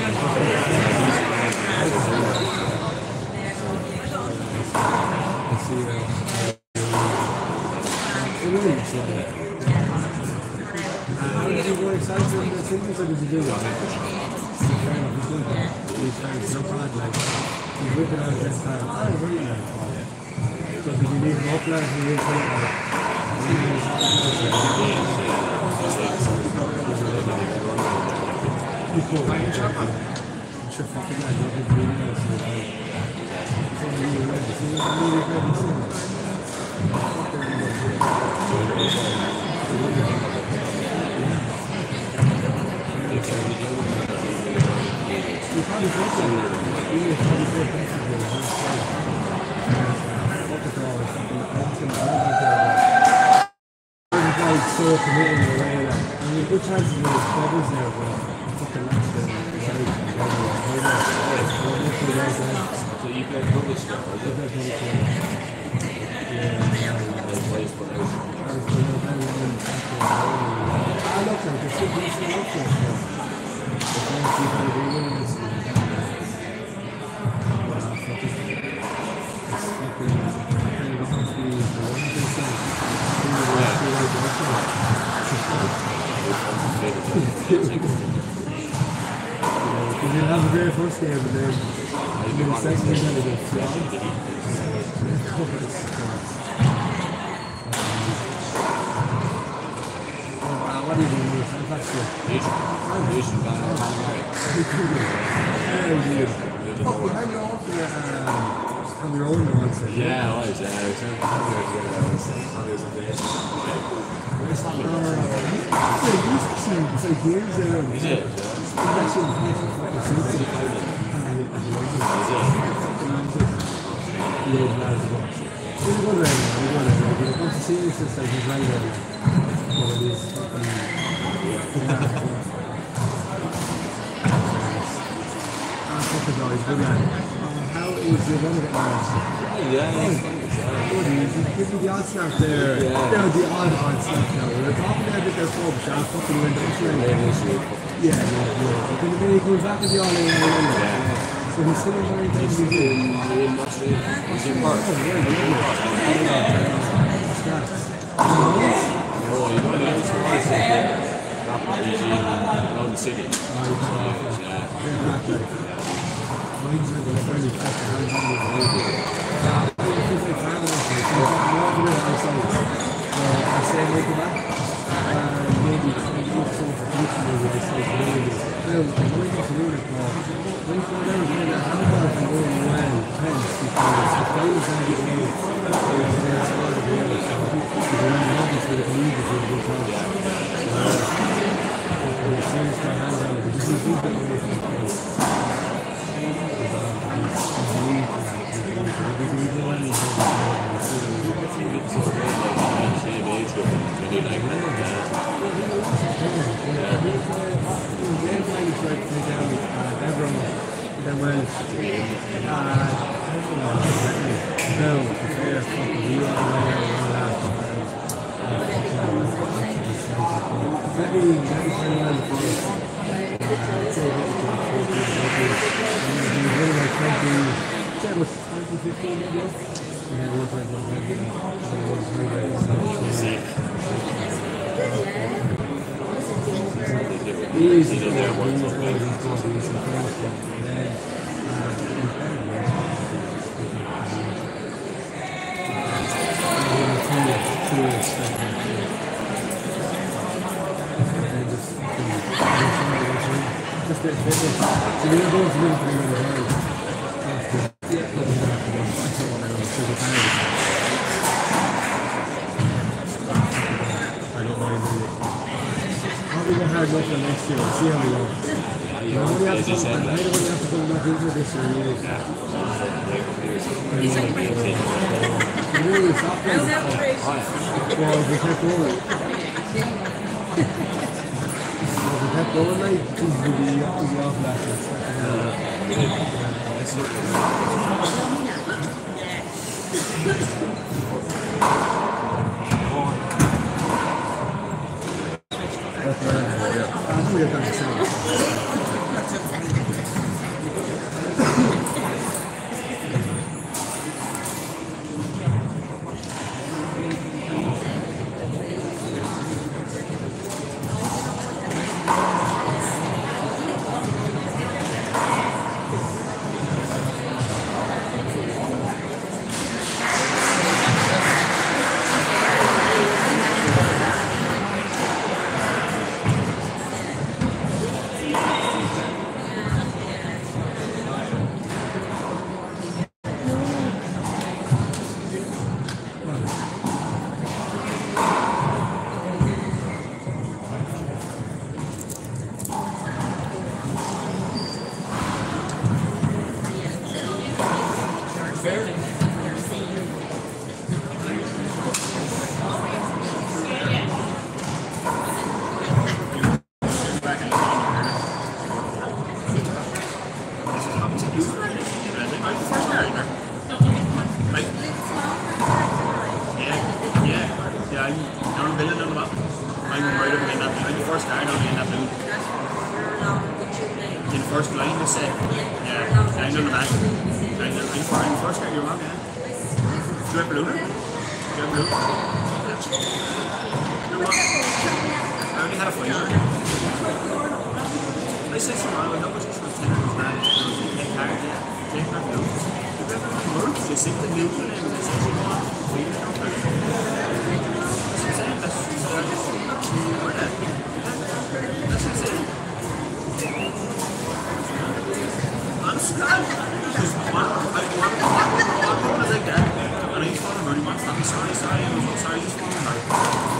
How did you go excited for the things or did you do it? Fair enough, he's good. He's fine, he's not bad, like, he's whipping out this time. Ah, he's really like, so did you leave him up like, he is like, he's cool. I'm sure fucking I love his really nice. He's only really ready. See, he's really ready soon. You probably think so. You probably think that's the guy's so committed in a way that I mean, good chances of his bubbles there, but fucking that's the So you play public stuff, or you play public stuff? yeah. I look like there's still decent options there. But then see how they do it, it's because you'll have a great first game, but then in the second you're going to get flogged. What are you doing with that? That's good. Fuck, we had you off on your own once. Yeah, I was. Yeah, I was trying to do it. It's like games there. Is it? It's actually fucking suits it. Little lads as well. He's a good right now, he's a good right now. When it comes to seriousness, like, he's right there. But it is fucking... Ah, fuck the dog, he's a good man. How is your one of it, lads? Yeah, Good, you give me the odd snap there. Yeah. No, the odd odd snap now. We were talking there that they're full, but I fucking went up to him. Yeah, yeah, yeah. But then he comes back to the all in yeah. So he's still very good to do. He's in part. Oh, yeah, yeah. Oh, you don't know so much. He's in London City. Yeah. Mine's like a fairly fast hands on the table. Feels like family. I say make it back. Maybe maybe so for future maybe I say maybe. Well, I'm going to do it now. When you go down again, I haven't got it going well, hence, because the time is going to be made. There's a lot of areas. Because I'm not just going to leave it for a good time. And it's serious to hands on it. Because you do get away from the place. Easy to there once just get fitness. So we're going to live in the world. I don't mind it. Probably going to hard enough for next year. See how we go. You know, we have to come, I don't want to have to come back into this year. You really stop there. Well, we kept going. Well, we kept going like, this is the off last year. That's right. I think we're going to first line is set. Yeah, line on the back. Line on the line for line first, get your mark, yeah. Do you have blue? Do you have blue? You know what? I only had a fiver. I said to my number six was ten and nine. You take card, yeah. Take my blue. Do you have any words? You see the blue and then they say you want five. That's what I'm saying. That's what I'm saying. That's what I'm saying. I'm scared because one, I one, one, one woman is like that, and I just want to really want to sorry, sorry, I was sorry, just want to know.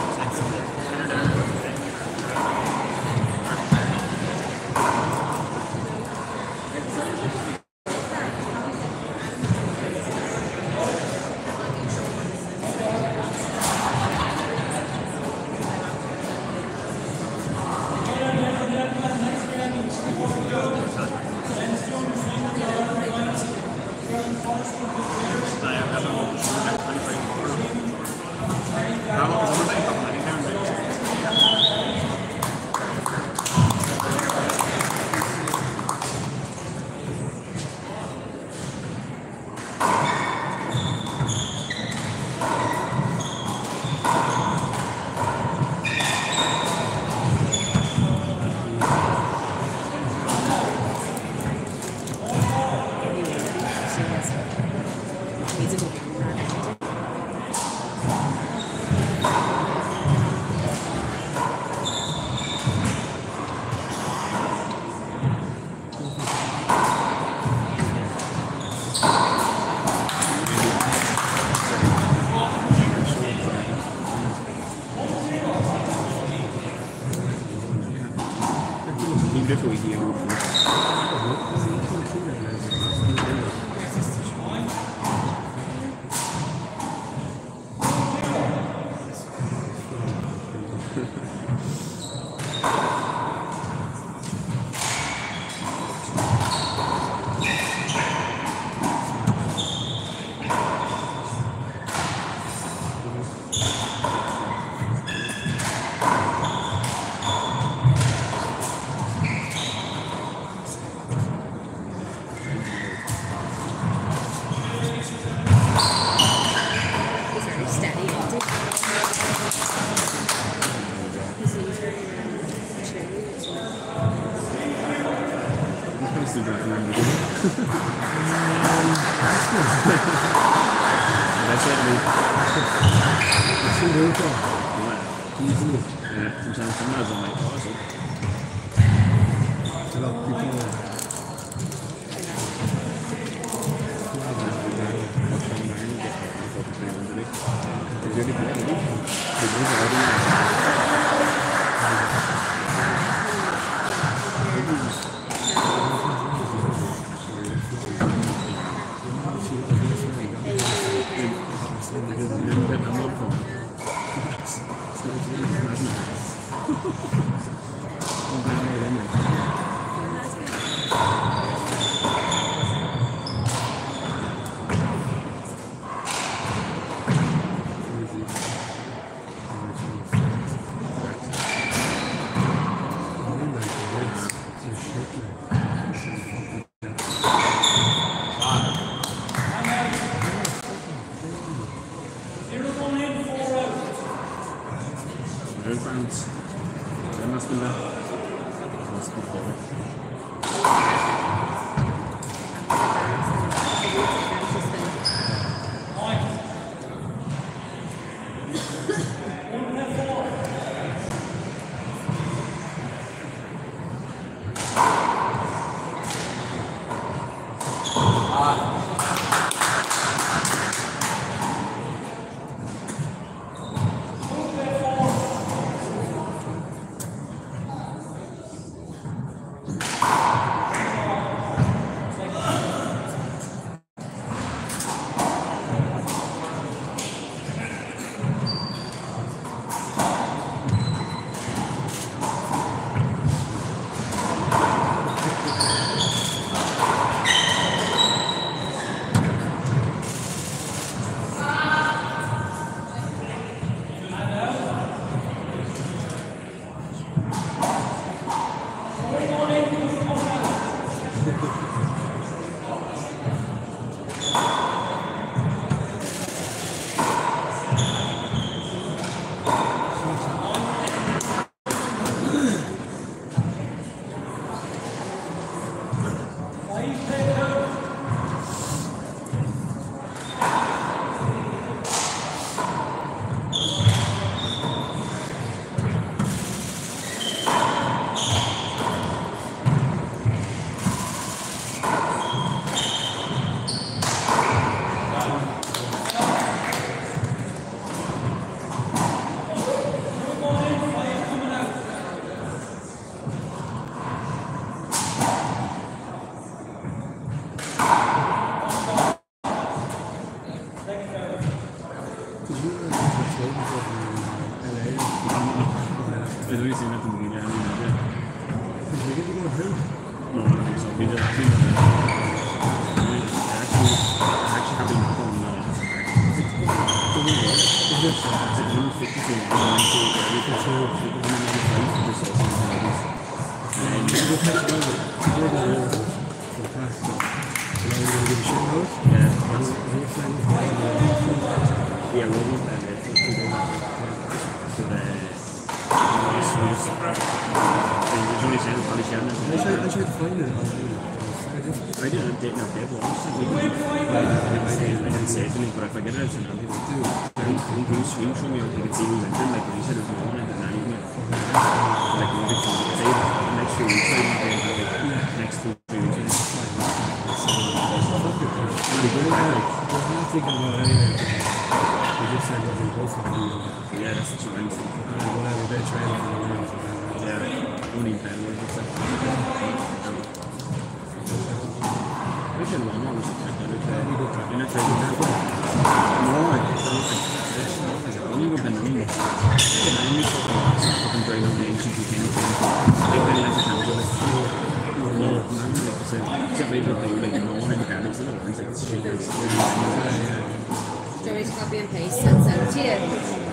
Copy and paste and send to you.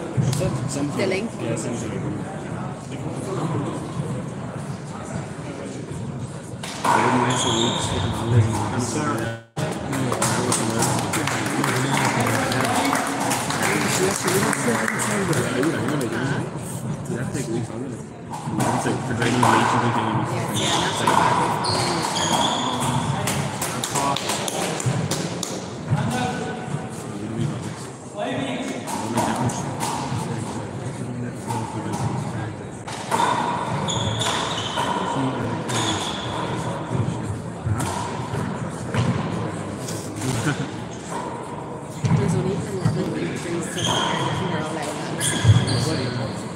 The link. Yeah, send to you. There's only eleven countries so far that we're allowed on.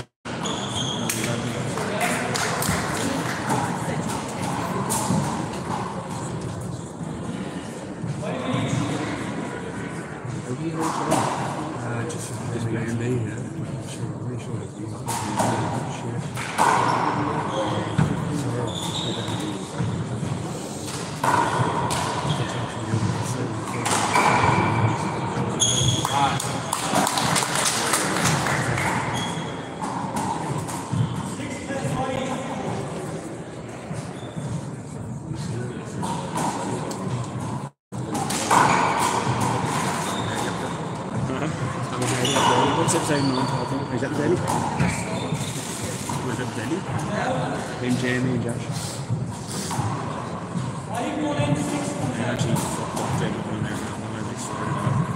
What's episode nine title? Is that Denny? Was that Denny? Him, Jamie and Josh. I actually fucked off Jamie on there now. I really sorry about it.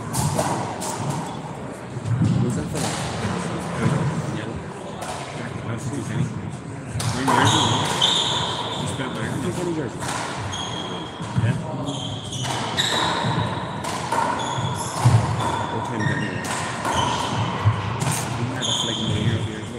Was that for that? Yeah. That's too Kenny. We're in Jersey. You spent there. I think Kenny Jersey. Yeah. What time did you like a year of years ago.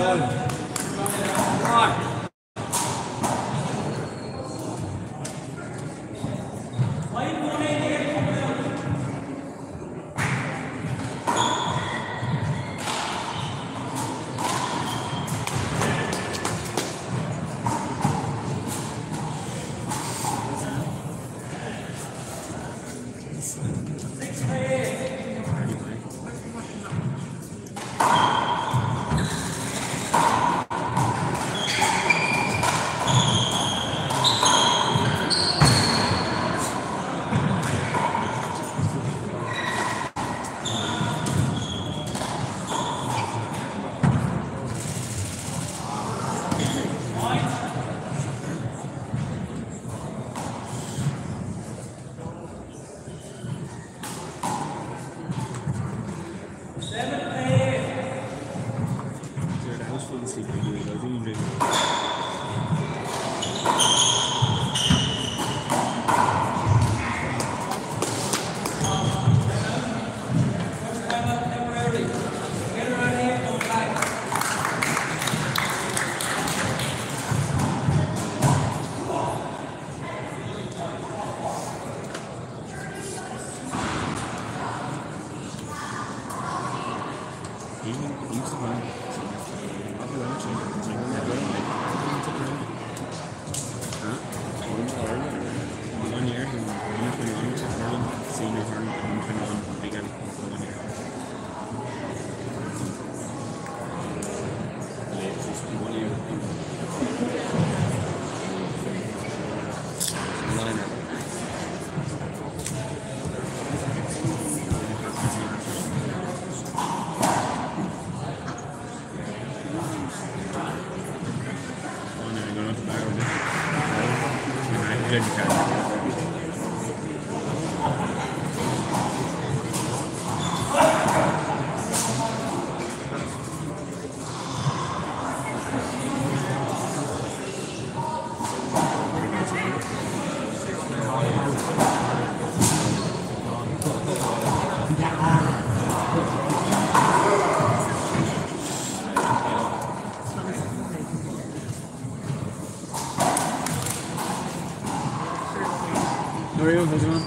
How are you? How's it going?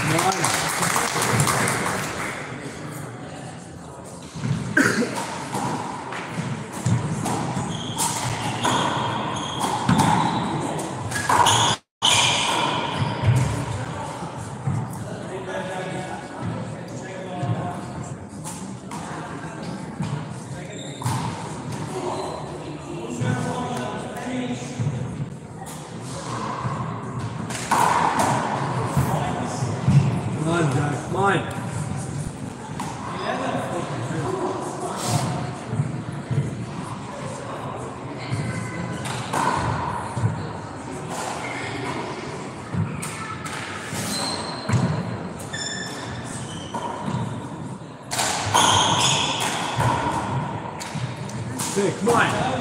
Come on.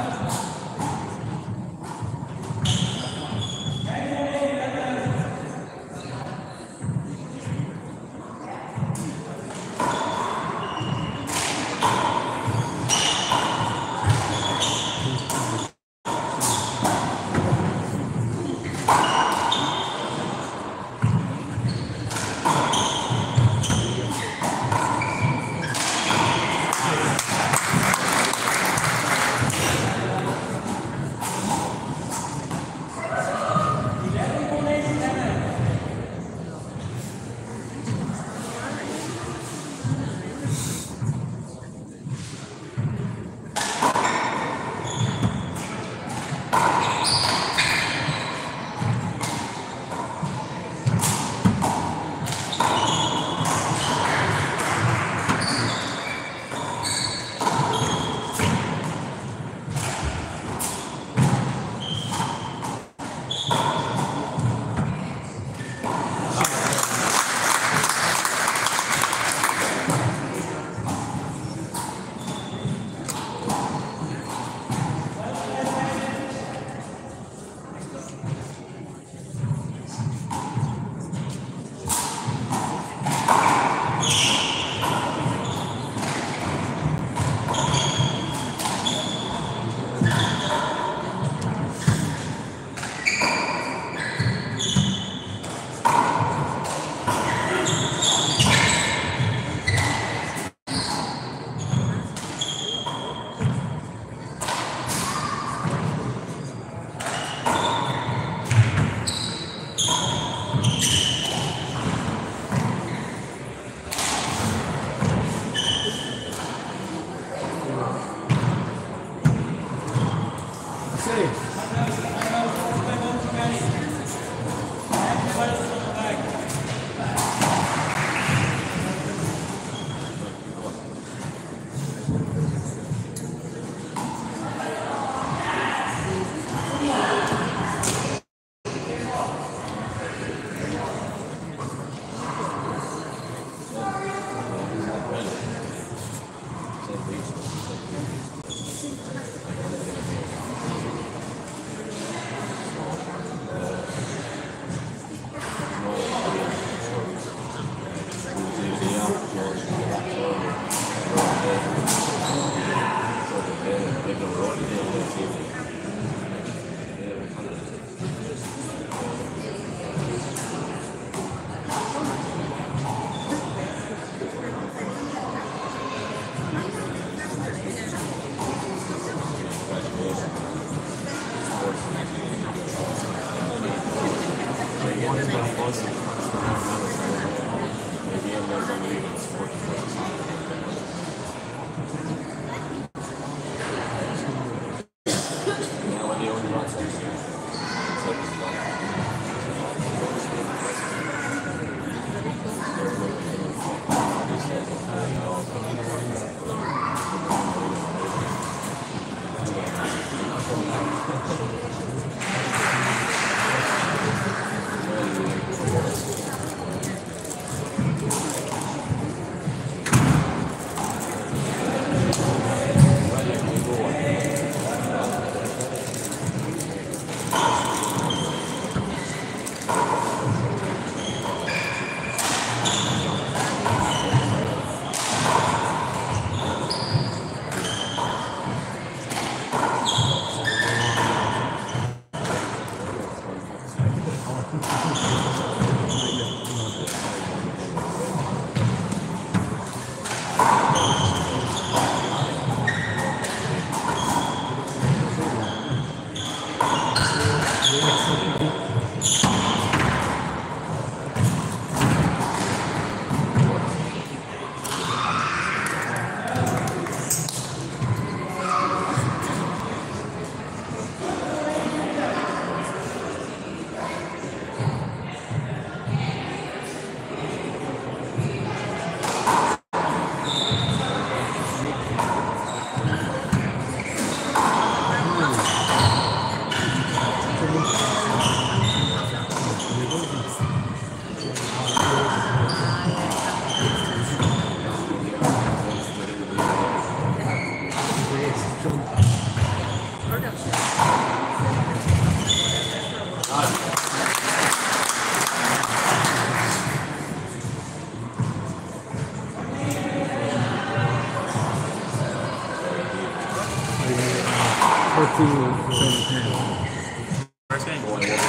First game.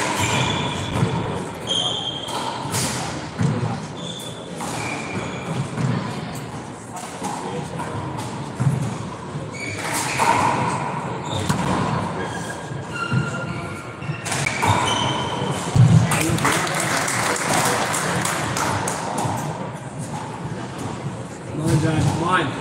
Come on, John, come on.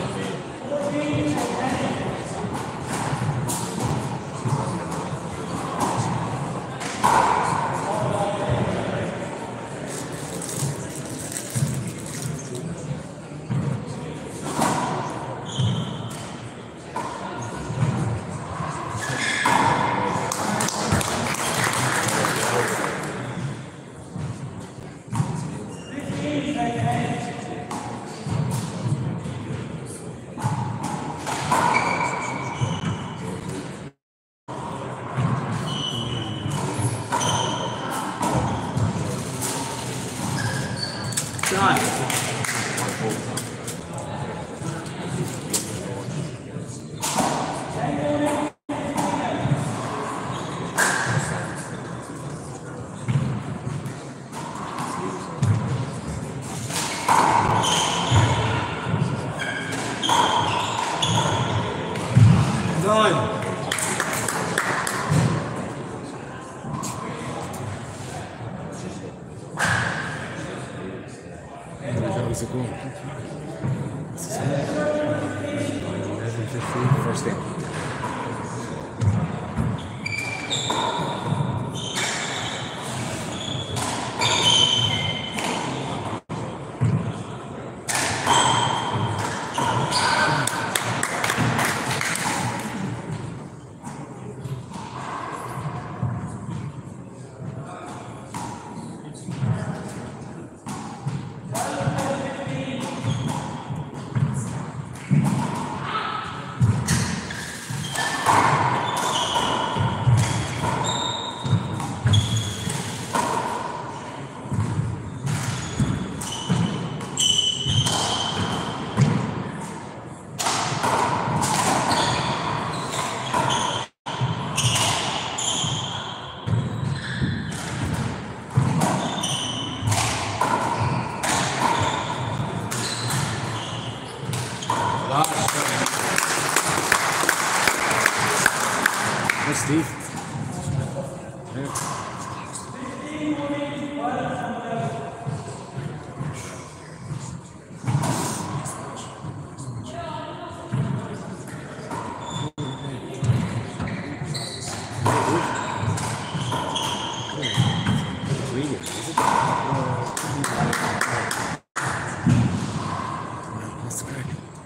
John. Nine. How's it going? eleven fifteen, first game. That's Steve. Yeah. That's great.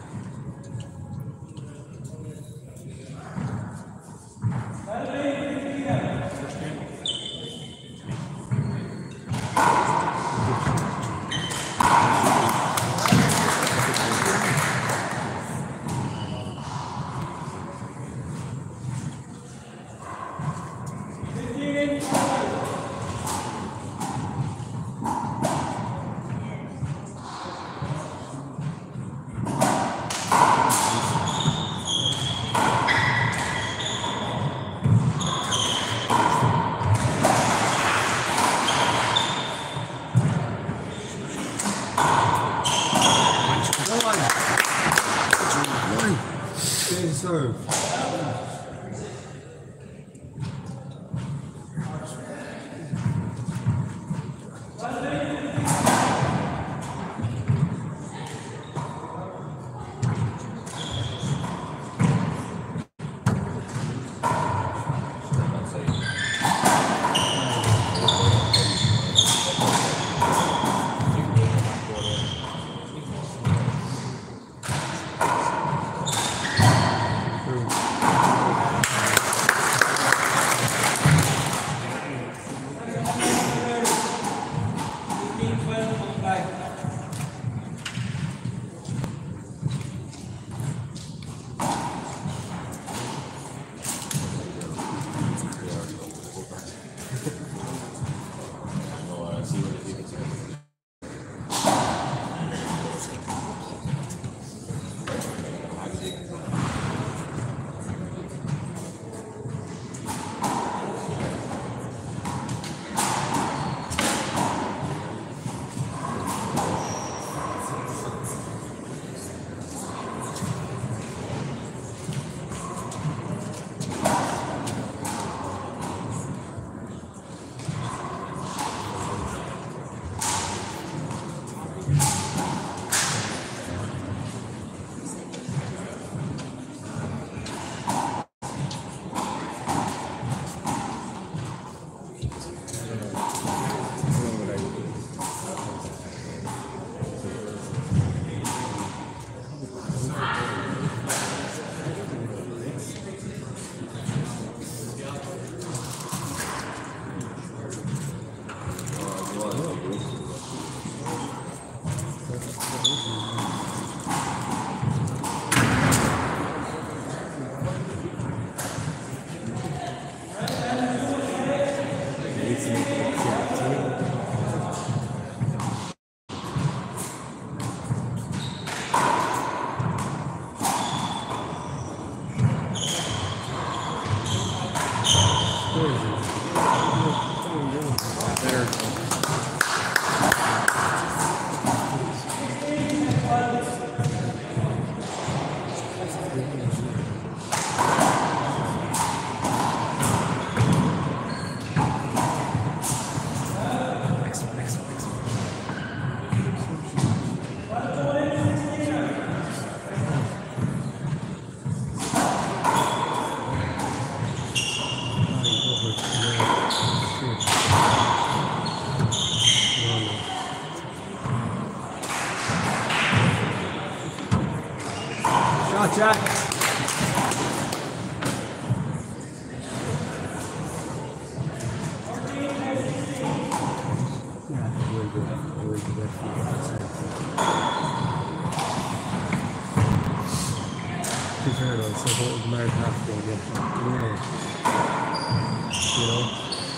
Serve. Shot, Jack. So what was married half ago again? You know?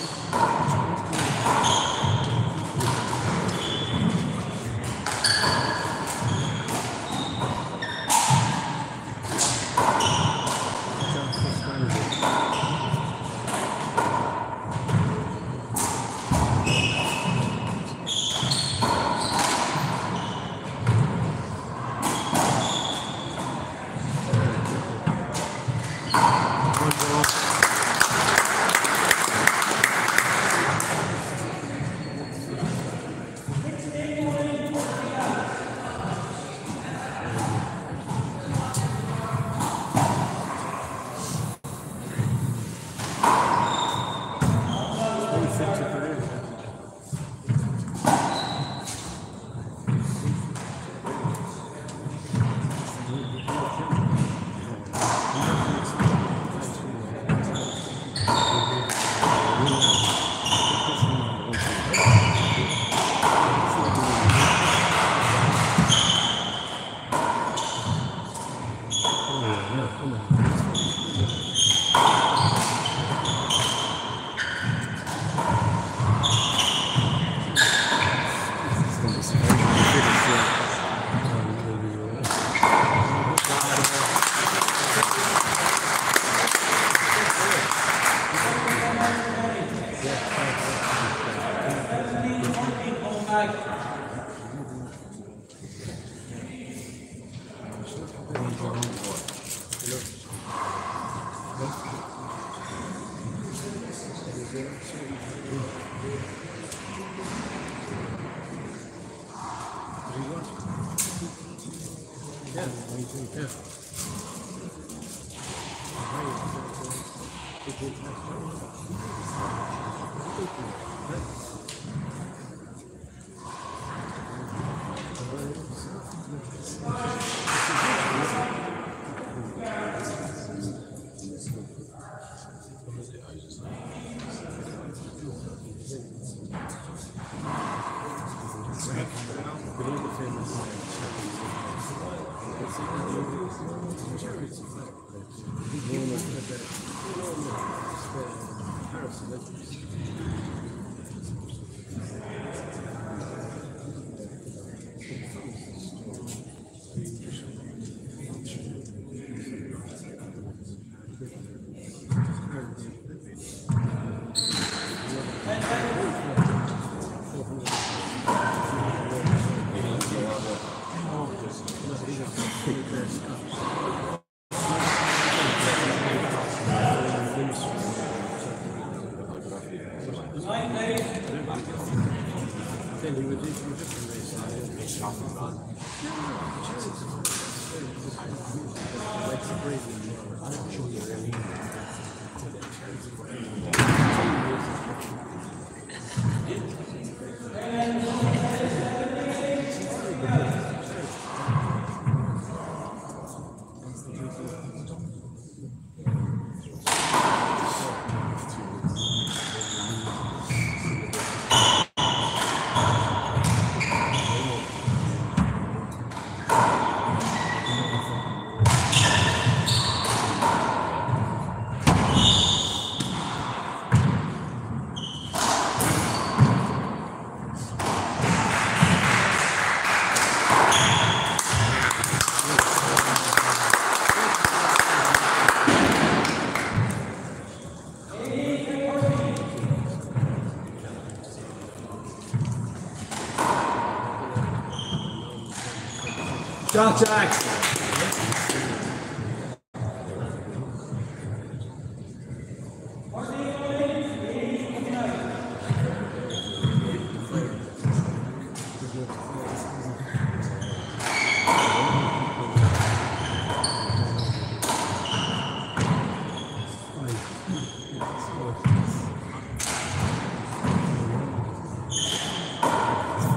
Shot, Jack.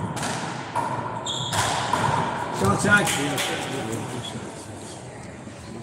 Shot, Jack.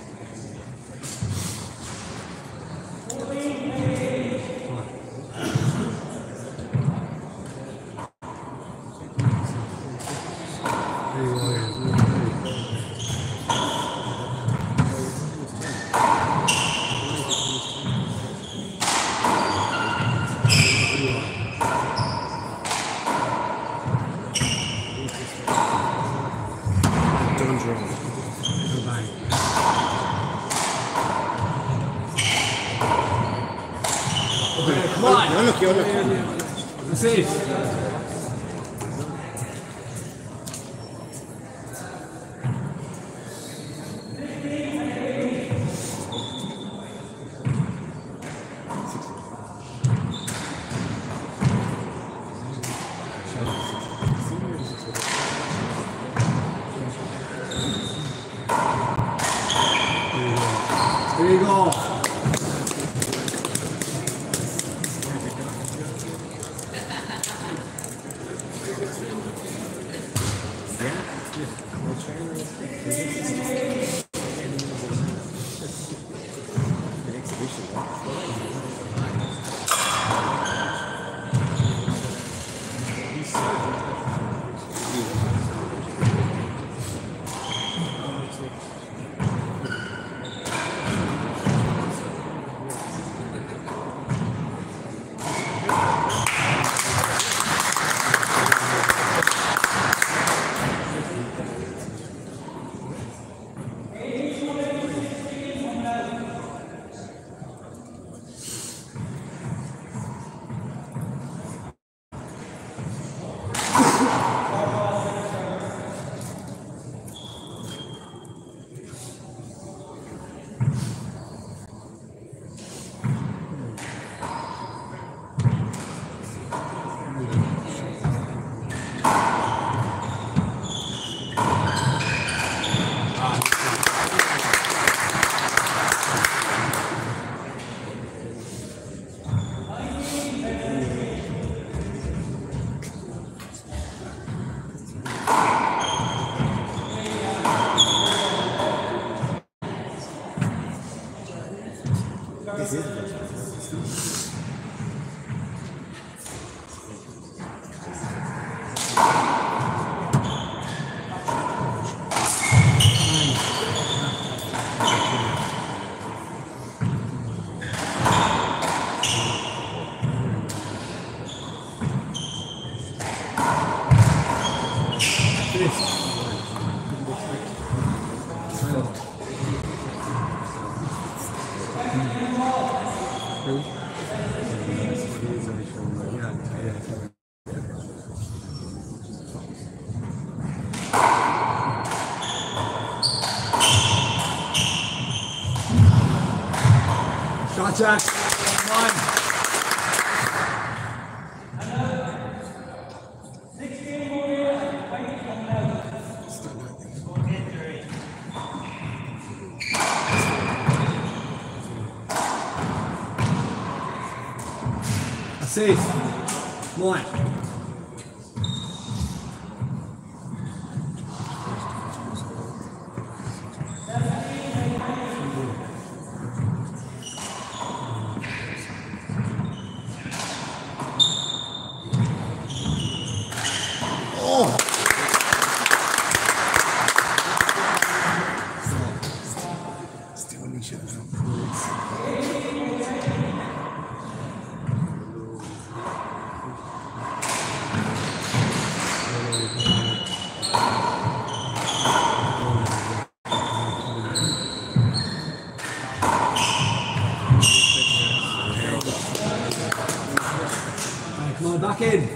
Unlucky, unlucky. That's it. There you go. Shot, Jack. Come on. Safe. One. Oh. Still need shit. Come on, back in.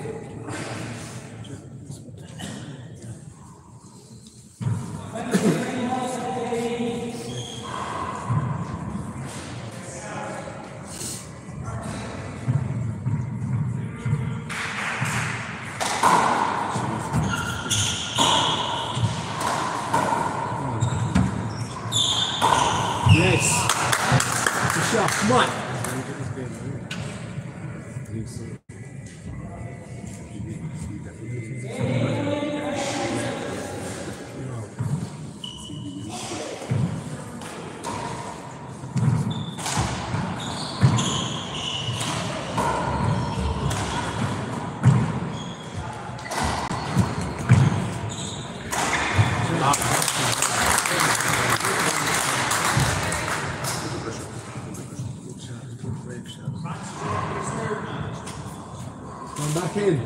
Yes. Good shot. Come on. Come back in.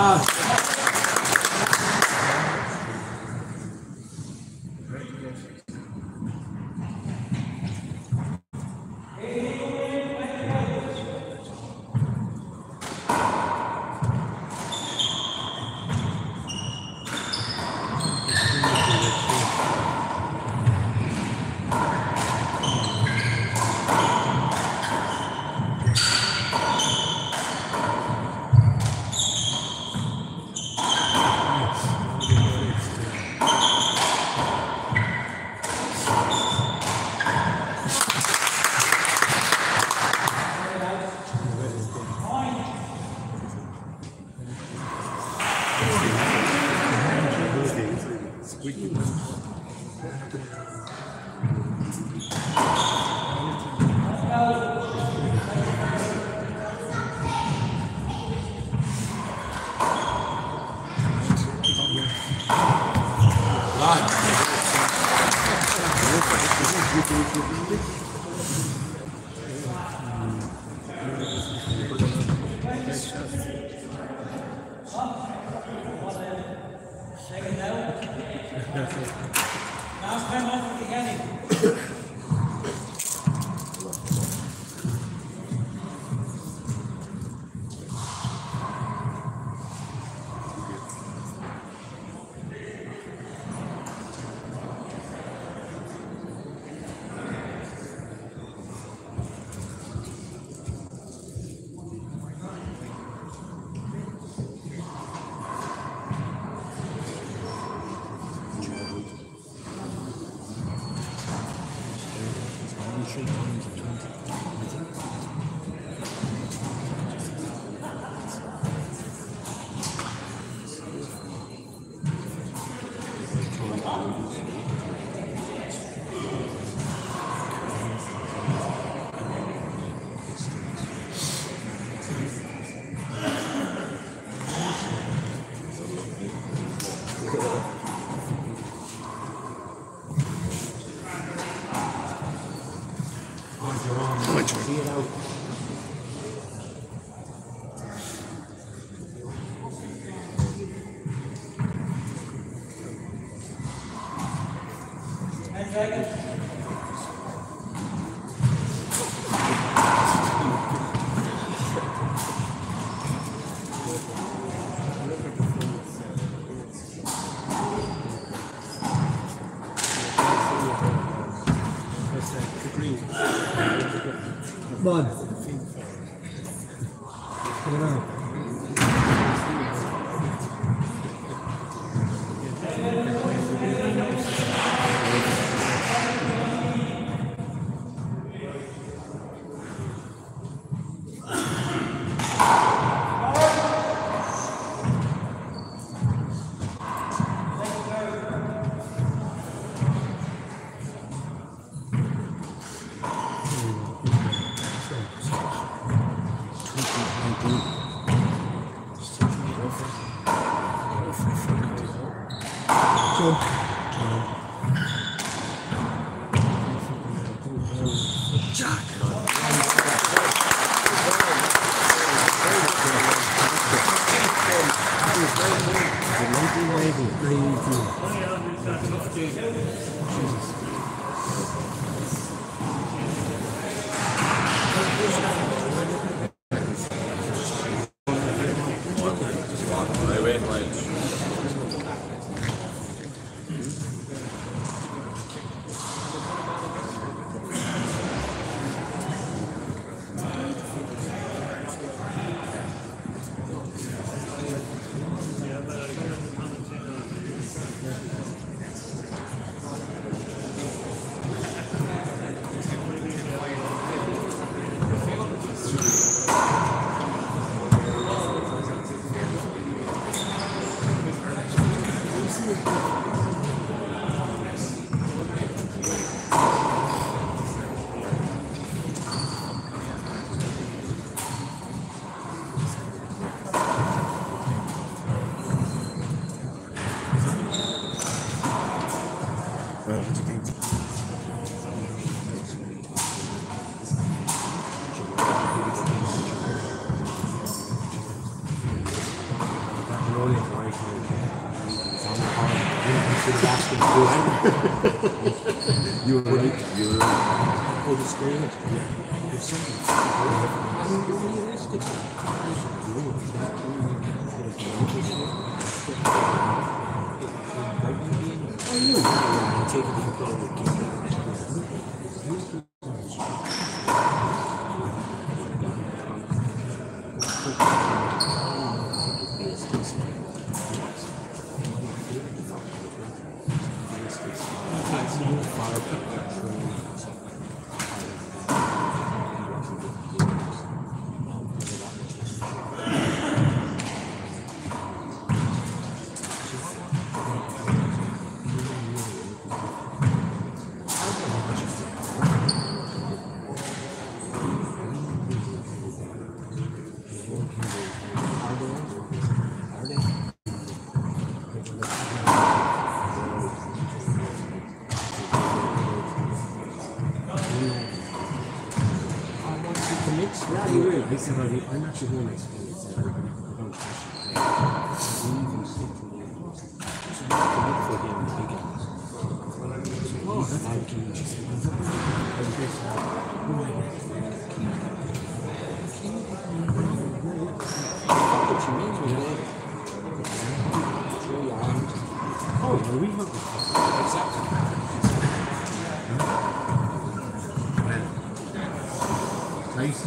Bud. Get it out. You were right. You were right. Oh, the screen. There's something. Taking control of the game. I'm actually going to explain it. I'm going to Oh, that's how key. Oh, we have exactly. Nice.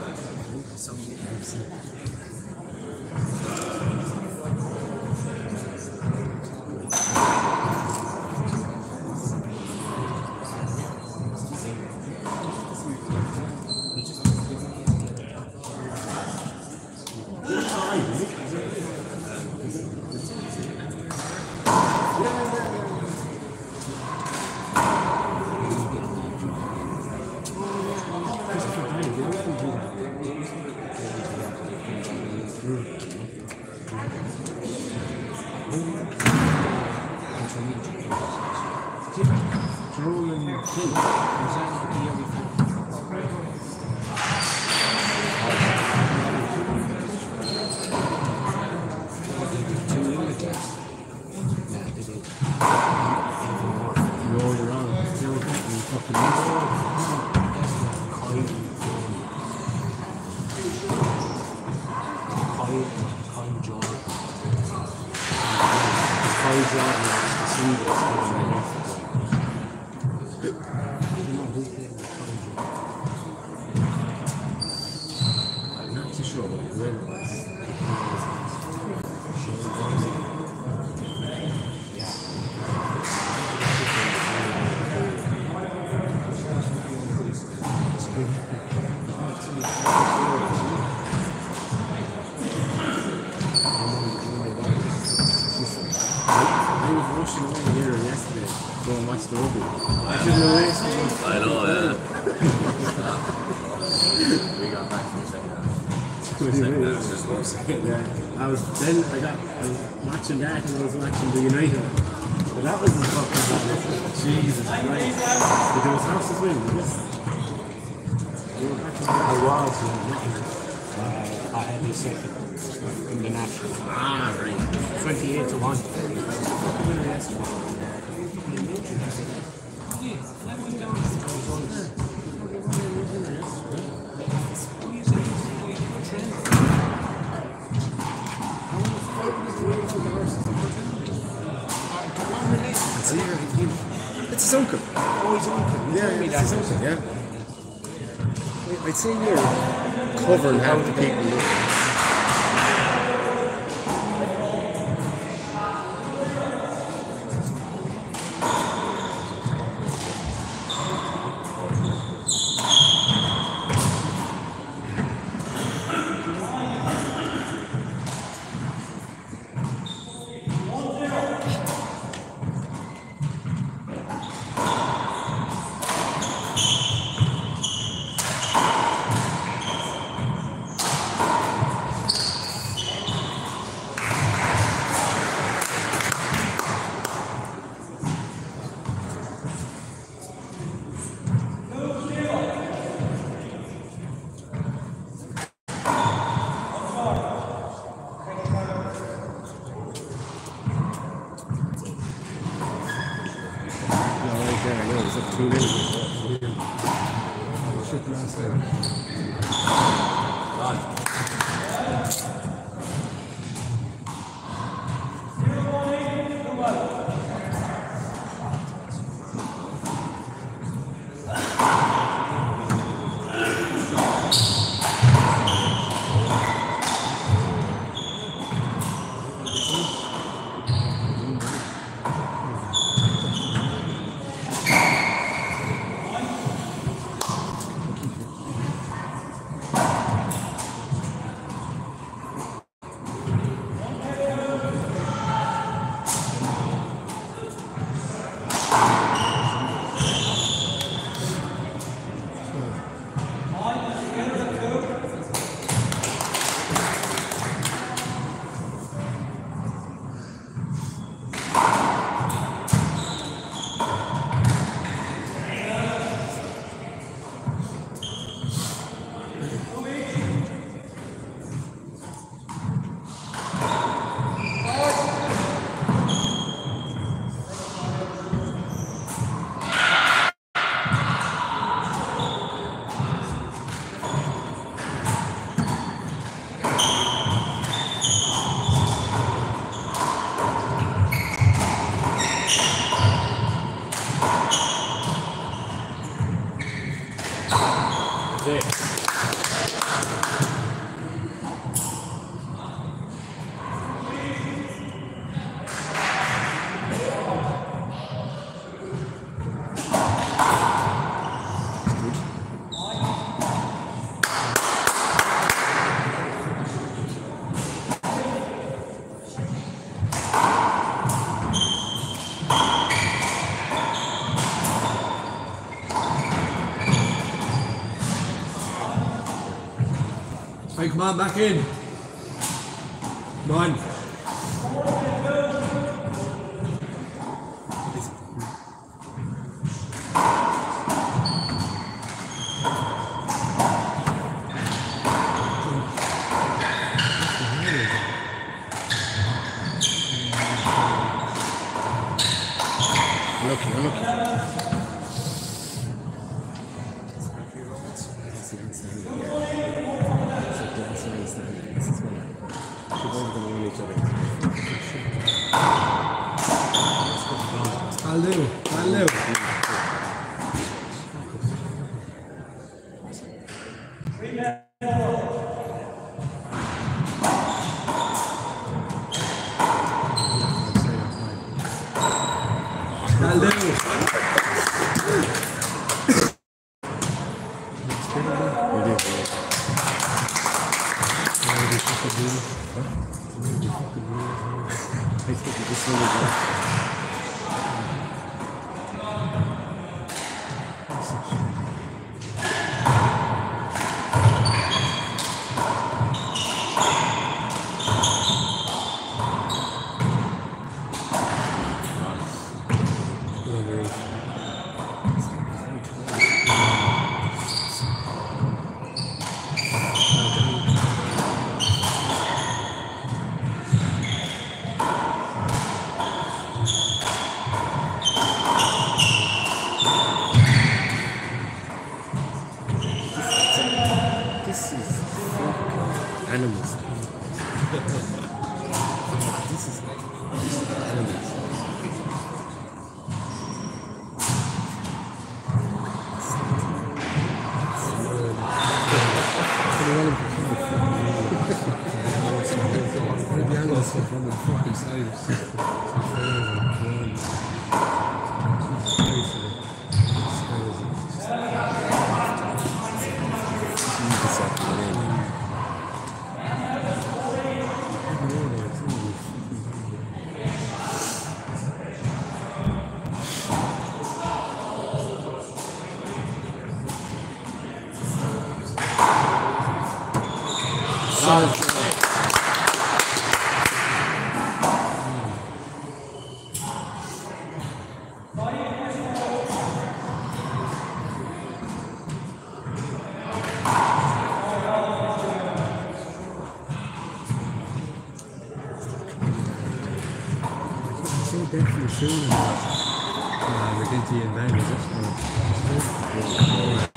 Yeah, I was then I got I was watching that and I was watching the United. But that was the fucking Jesus Christ. But there was houses win, I was uh, I had the second in the national. Ah, right. twenty-eight to one. It's his uncle. Oh, his uncle. Yeah, yeah, it's his uncle, yeah. I'd say you're covering half the people. two nil. Shit last time. Right, come on, back in. Come on. Unlucky, unlucky. I'll do, I'll do. I'll do. Animals. This is animals. The animals come from the fucking sides. Definitely soon. like into you in vain, is it?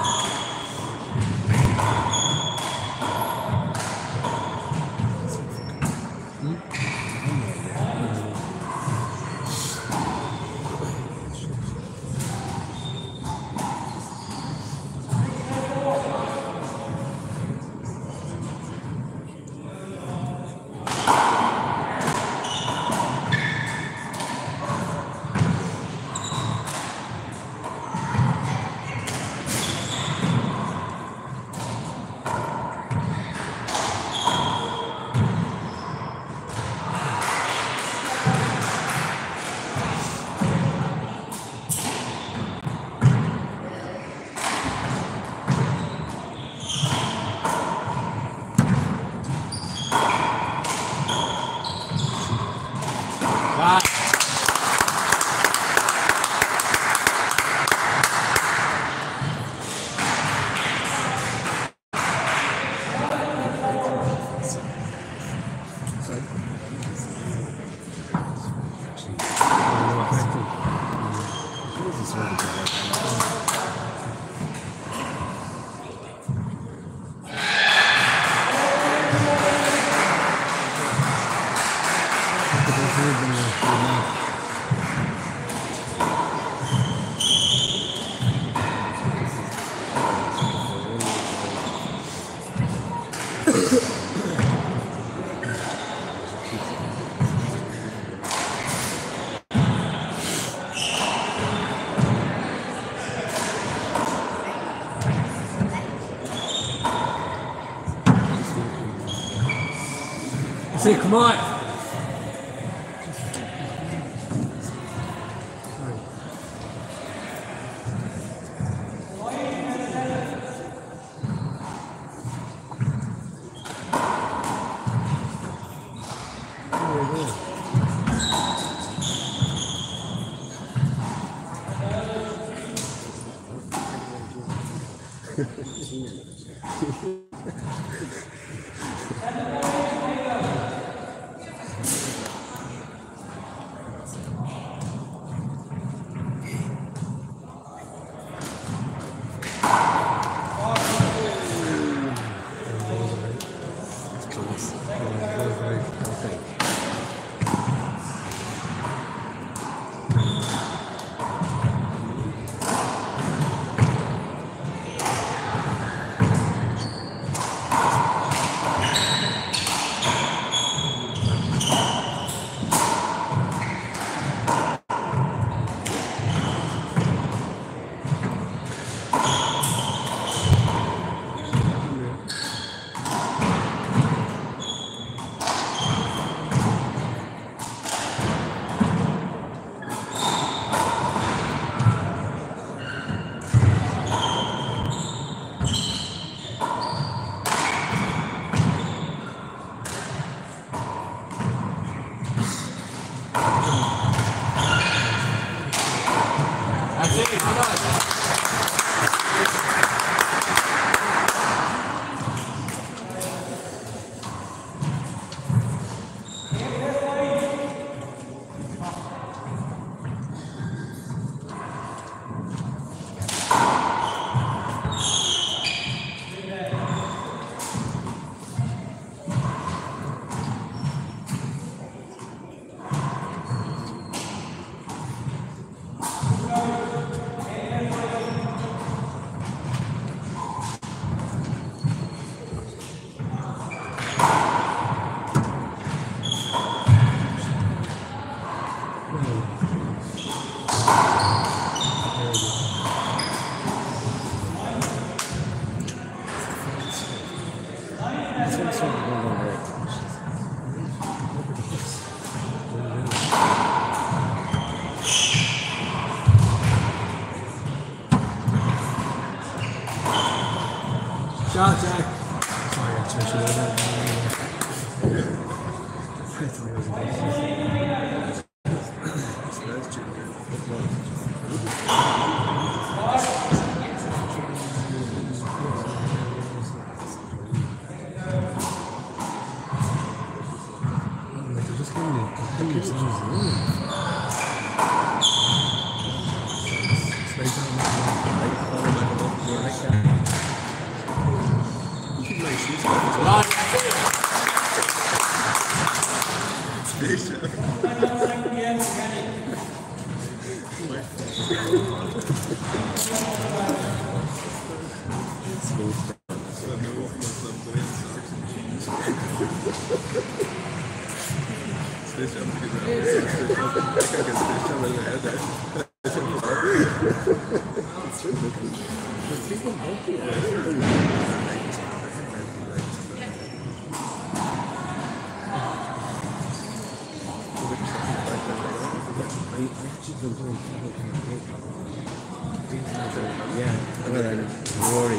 Say, come on! Ciao, Jack. Sorry, I touched it. I thought it was a bit. That's just giving me a Yeah, well, then, Rory.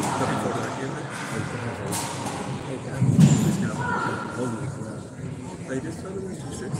They just tell them to six.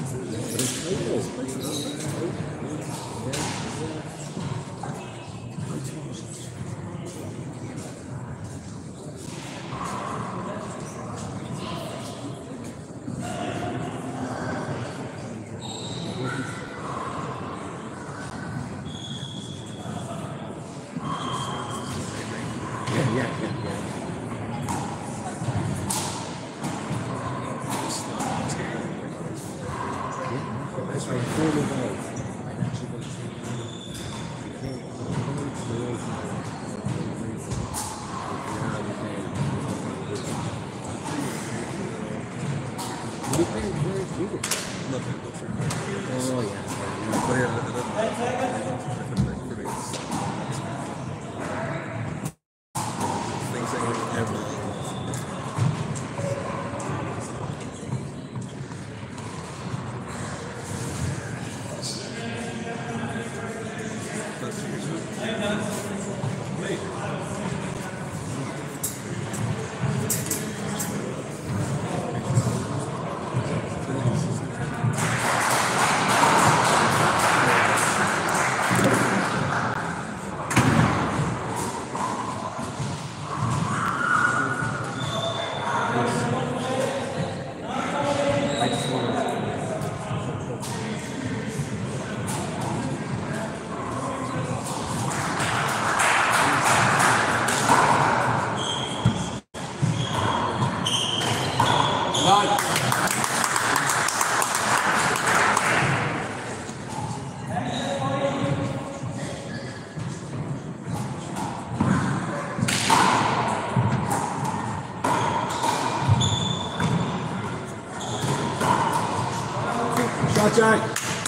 Jack.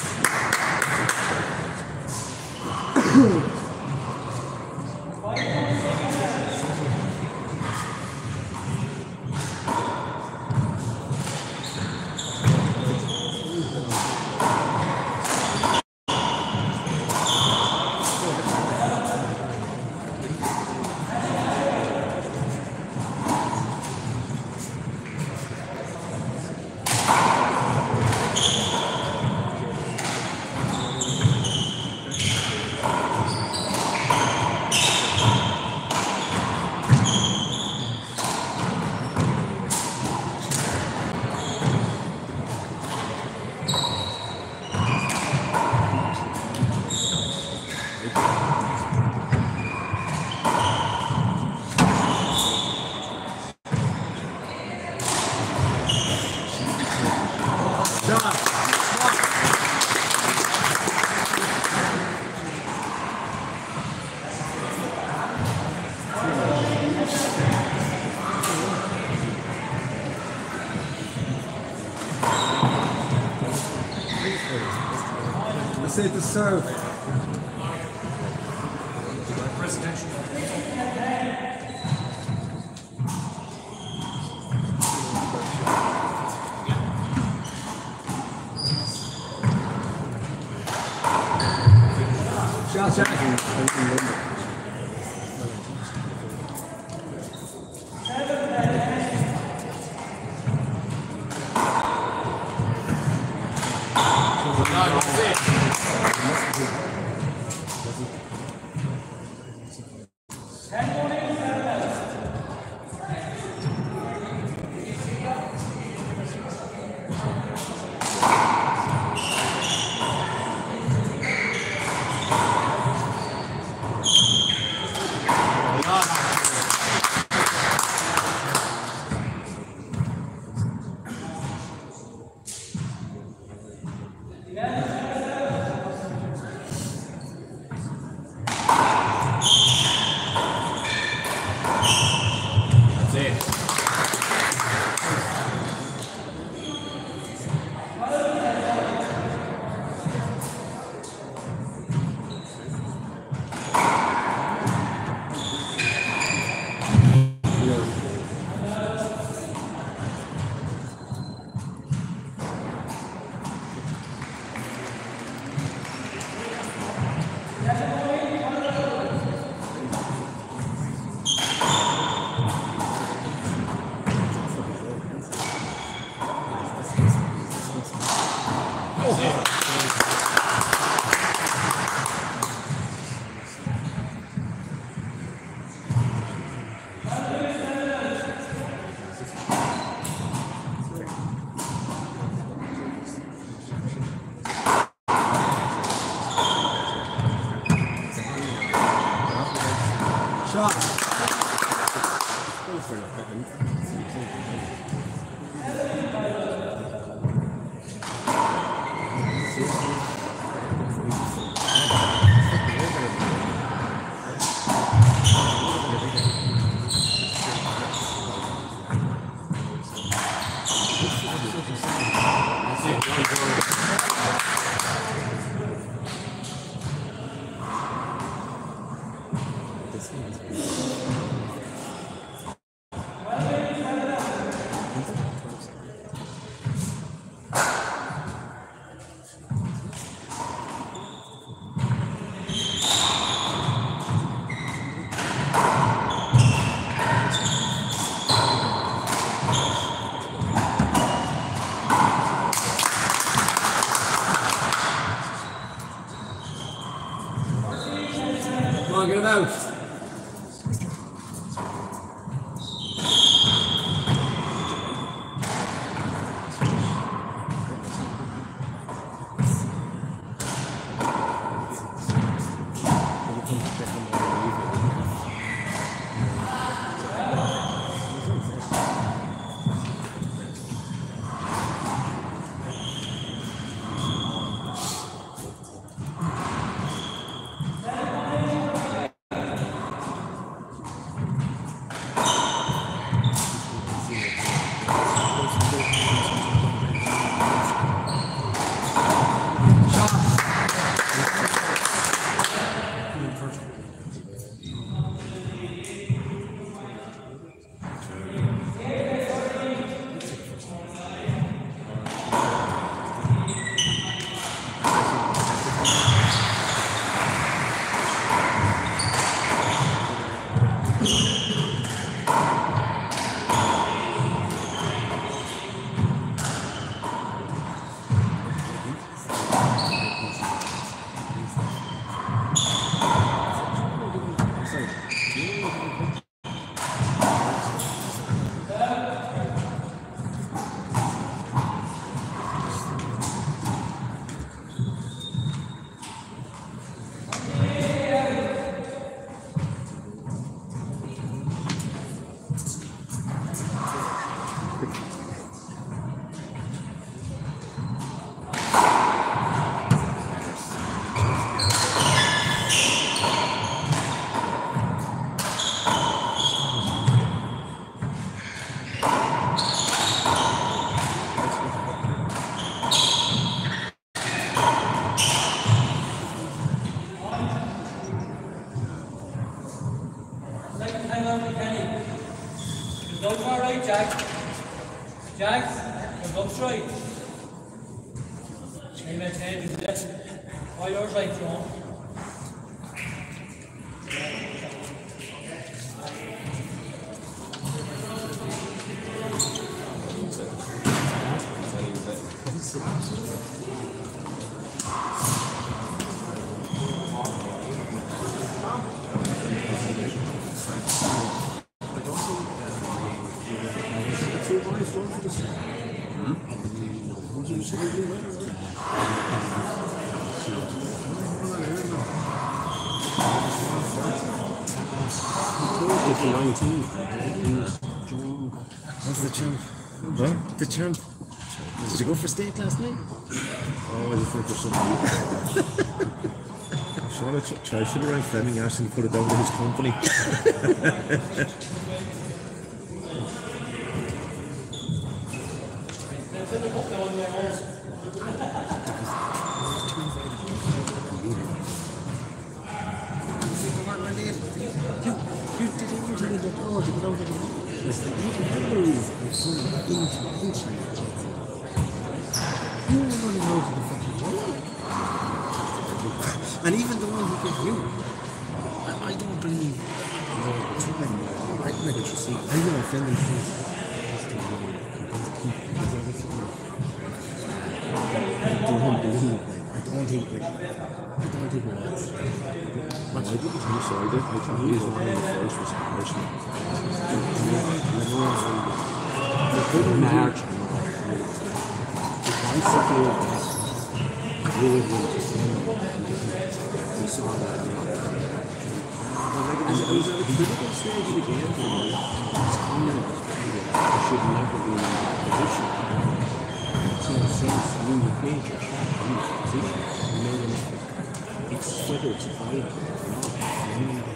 Say to serve. Presidential. Shout out. Come on, get him out. Go far right, Jack. Jack, go straight. You maintain it there. All yours right, John. What's the champ? What? The champ? Did you go for steak last night? Oh, I just went for something. Sure, I sh- I should have rang Fleming Ash and put it down to his company. And even the one who gave you, I, I don't really know time. I can make it see. I don't offend them. Do him. think like, I don't think we're not. I didn't think so. I did. I thought he was one of the first was Arsenal. They couldn't march. I suppose we would want to see we saw that a lot. And it was at a critical stage of the game for me. It's common. I should never be in that position. So since you made your shot in this position, you made an effort. It's whether it's a fight or not. I mean,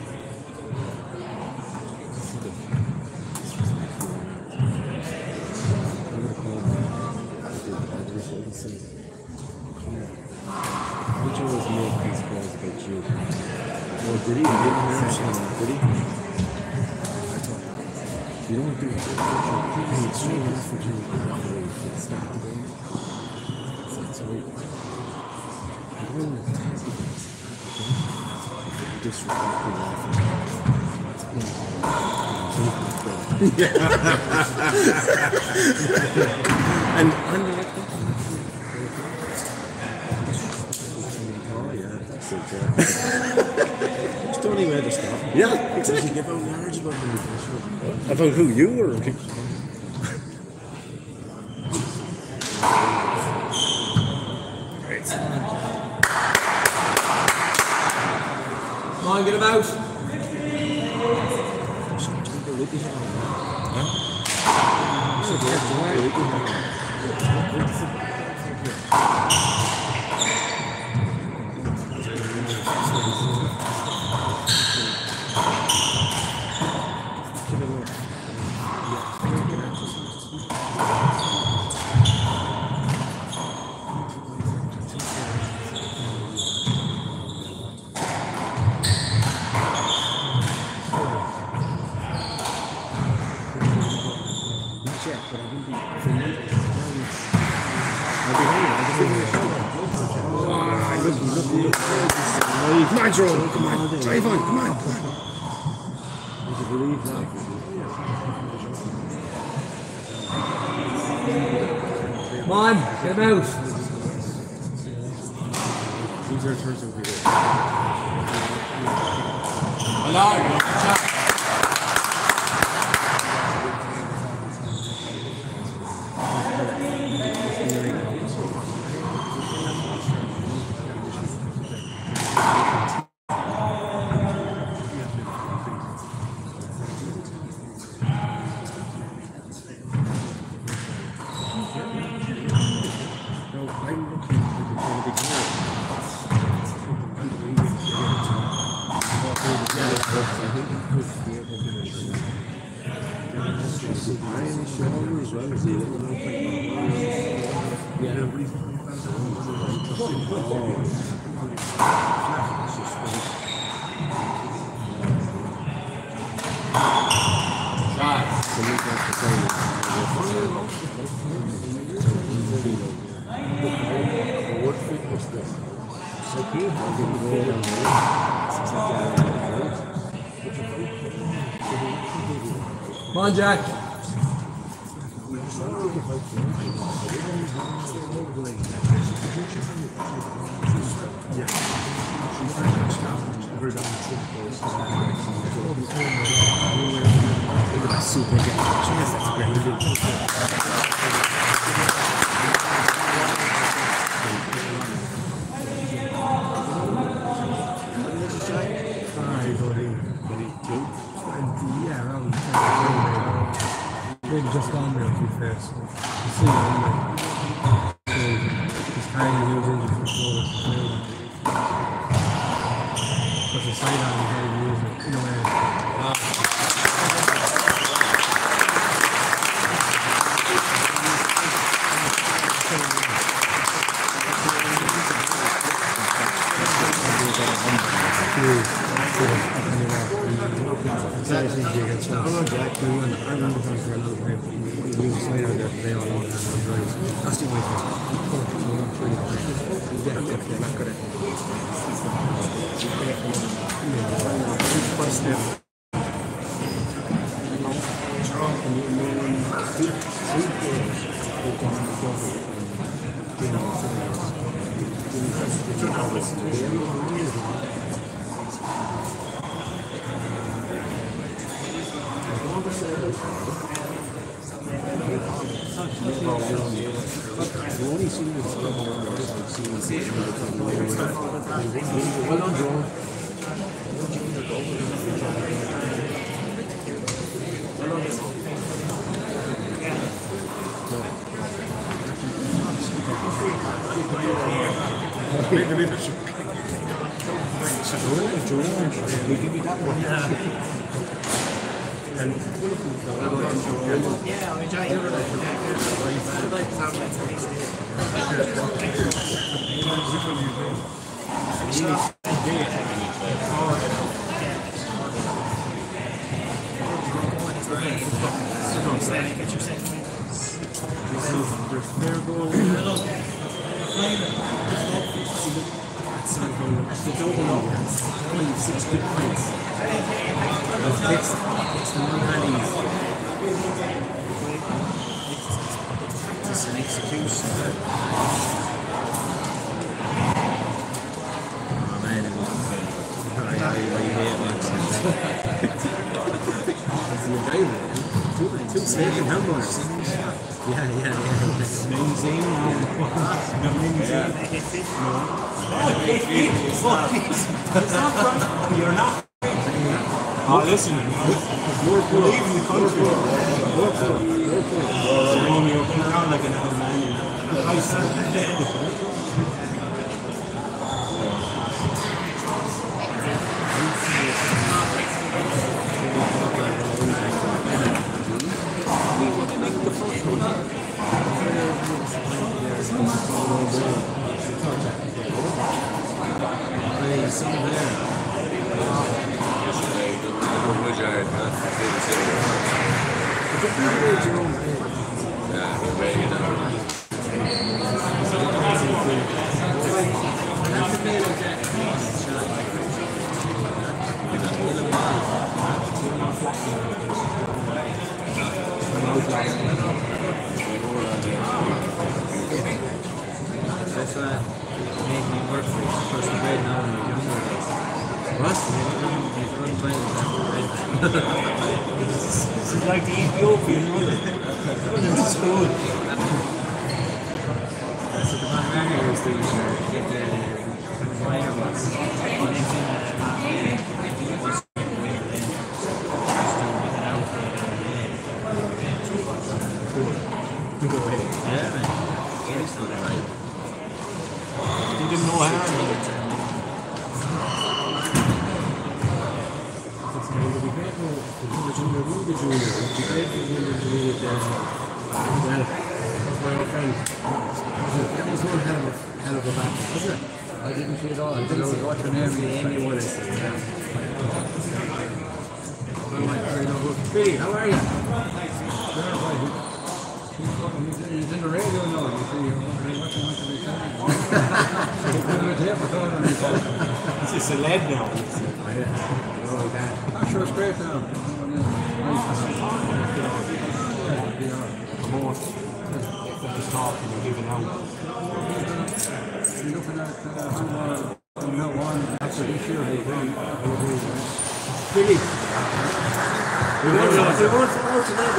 which always make these calls about you. Oh, did he? He didn't mention that, did he? I thought, you don't do it. Hey, it's straight off for you. It's not the game. That's right. I'm going to test it. Disrespect the laugh. And I'm like, oh yeah, that's it, yeah. Just don't even have to stop. Yeah, exactly. Give out knowledge about me. About who you were. Great. Come on, get him out. Come on, Joe. Come on. Drive on. Come on. Come on. Would you believe that? Come on, get him out. These are turns over here. Hello. Come on, Jack. Super good. Cheers, that's great. Maybe just gone there to be fair, so you see that anyway. So he's carrying the news engine for sure. But the side on he's very using it in a way. That's the only thing. Well done, Joe. We give you that one. And Yeah, I enjoy It's an execution. Oh man, it was I really hate Two, two sleeping handballers. Yeah, yeah, yeah. Amazing. You're not. Oh, listen. You're leaving the country. So Romeo, come down like an old man. I said. That's what made me work for you. First grade now when you're younger. What? This is like the Ethiopian running. It's good. So the man around here is to get the minor ones. Yeah, man. You didn't know how. that was one hell of a, hell of a battle, wasn't it? I didn't see it all. I didn't see what your name is. Amy Wallace. Billy, how are you? He's in the radio now. You see, you're watching much of the time. It's just a lead now. Oh, that. I'm sure it's great now. Come on. Just talking and giving out. You're looking at uh, handball from now on after this year. They will. Billy. We weren't for out tonight,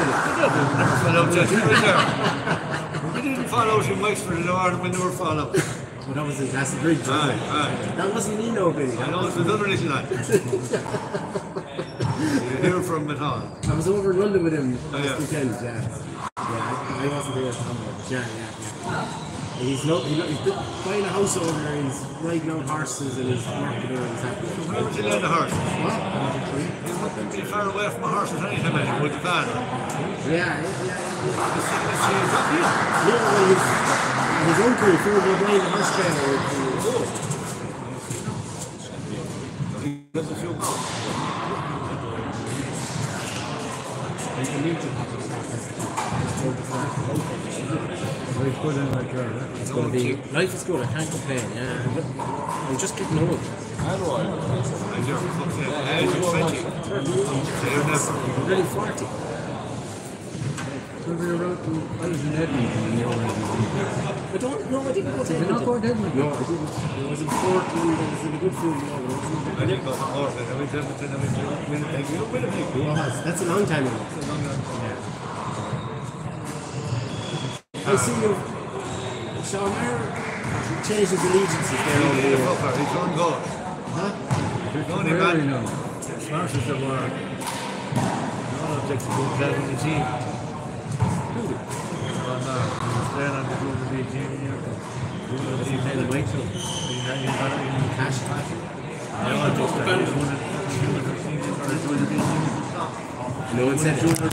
We didn't fall out in Wexford in order when they were fall out. well, that was a, that's a bridge. Aye, aye. That wasn't me, no, Billy. I know it's another little lad. You hear from it all. I was over in London with him last yeah. weekend, yeah. Yeah, I, I wasn't there. Yeah, yeah, yeah. He's, lo he lo he's buying a house over there, he's riding on horses and he's marketing and he's happy. Where would you land the horse? What? You wouldn't be far away from a horse at any time, would you, Pat? Yeah, yeah, yeah. Yeah. Yeah, well, his, his uncle, if you were buying a horse trailer, would There's a few. Very good in my career. It's going to be, life is good, I can't complain, yeah. I'm just getting old. And you're yeah, you're twenty. You're I'm nearly forty. So we were out to, I was in Edmonton in the old Edmonton. don't know. I didn't go to Did you not go to Edmonton? No, I didn't. It was in Portland. It was in a good field. No, it wasn't. I didn't go to Portland. I went to Edmonton. I went to Winnipeg. You know Winnipeg? It was. That's a long time ago. It's a long time. I see you. Sean Mayer changed his allegiances there over He's here. a fucker. He's on goal. Huh? He's only Very bad. now. Smashes the work. No objects to go in the team. Oh no. He's playing on the group of the team. He's playing the weight. He's not in the cash. No one just that. He's one of the teams that are doing the team. No one said Junior.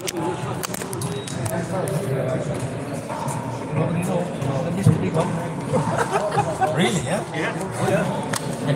Nobody knows. That used to be one. Really, yeah? Yeah. Oh, yeah.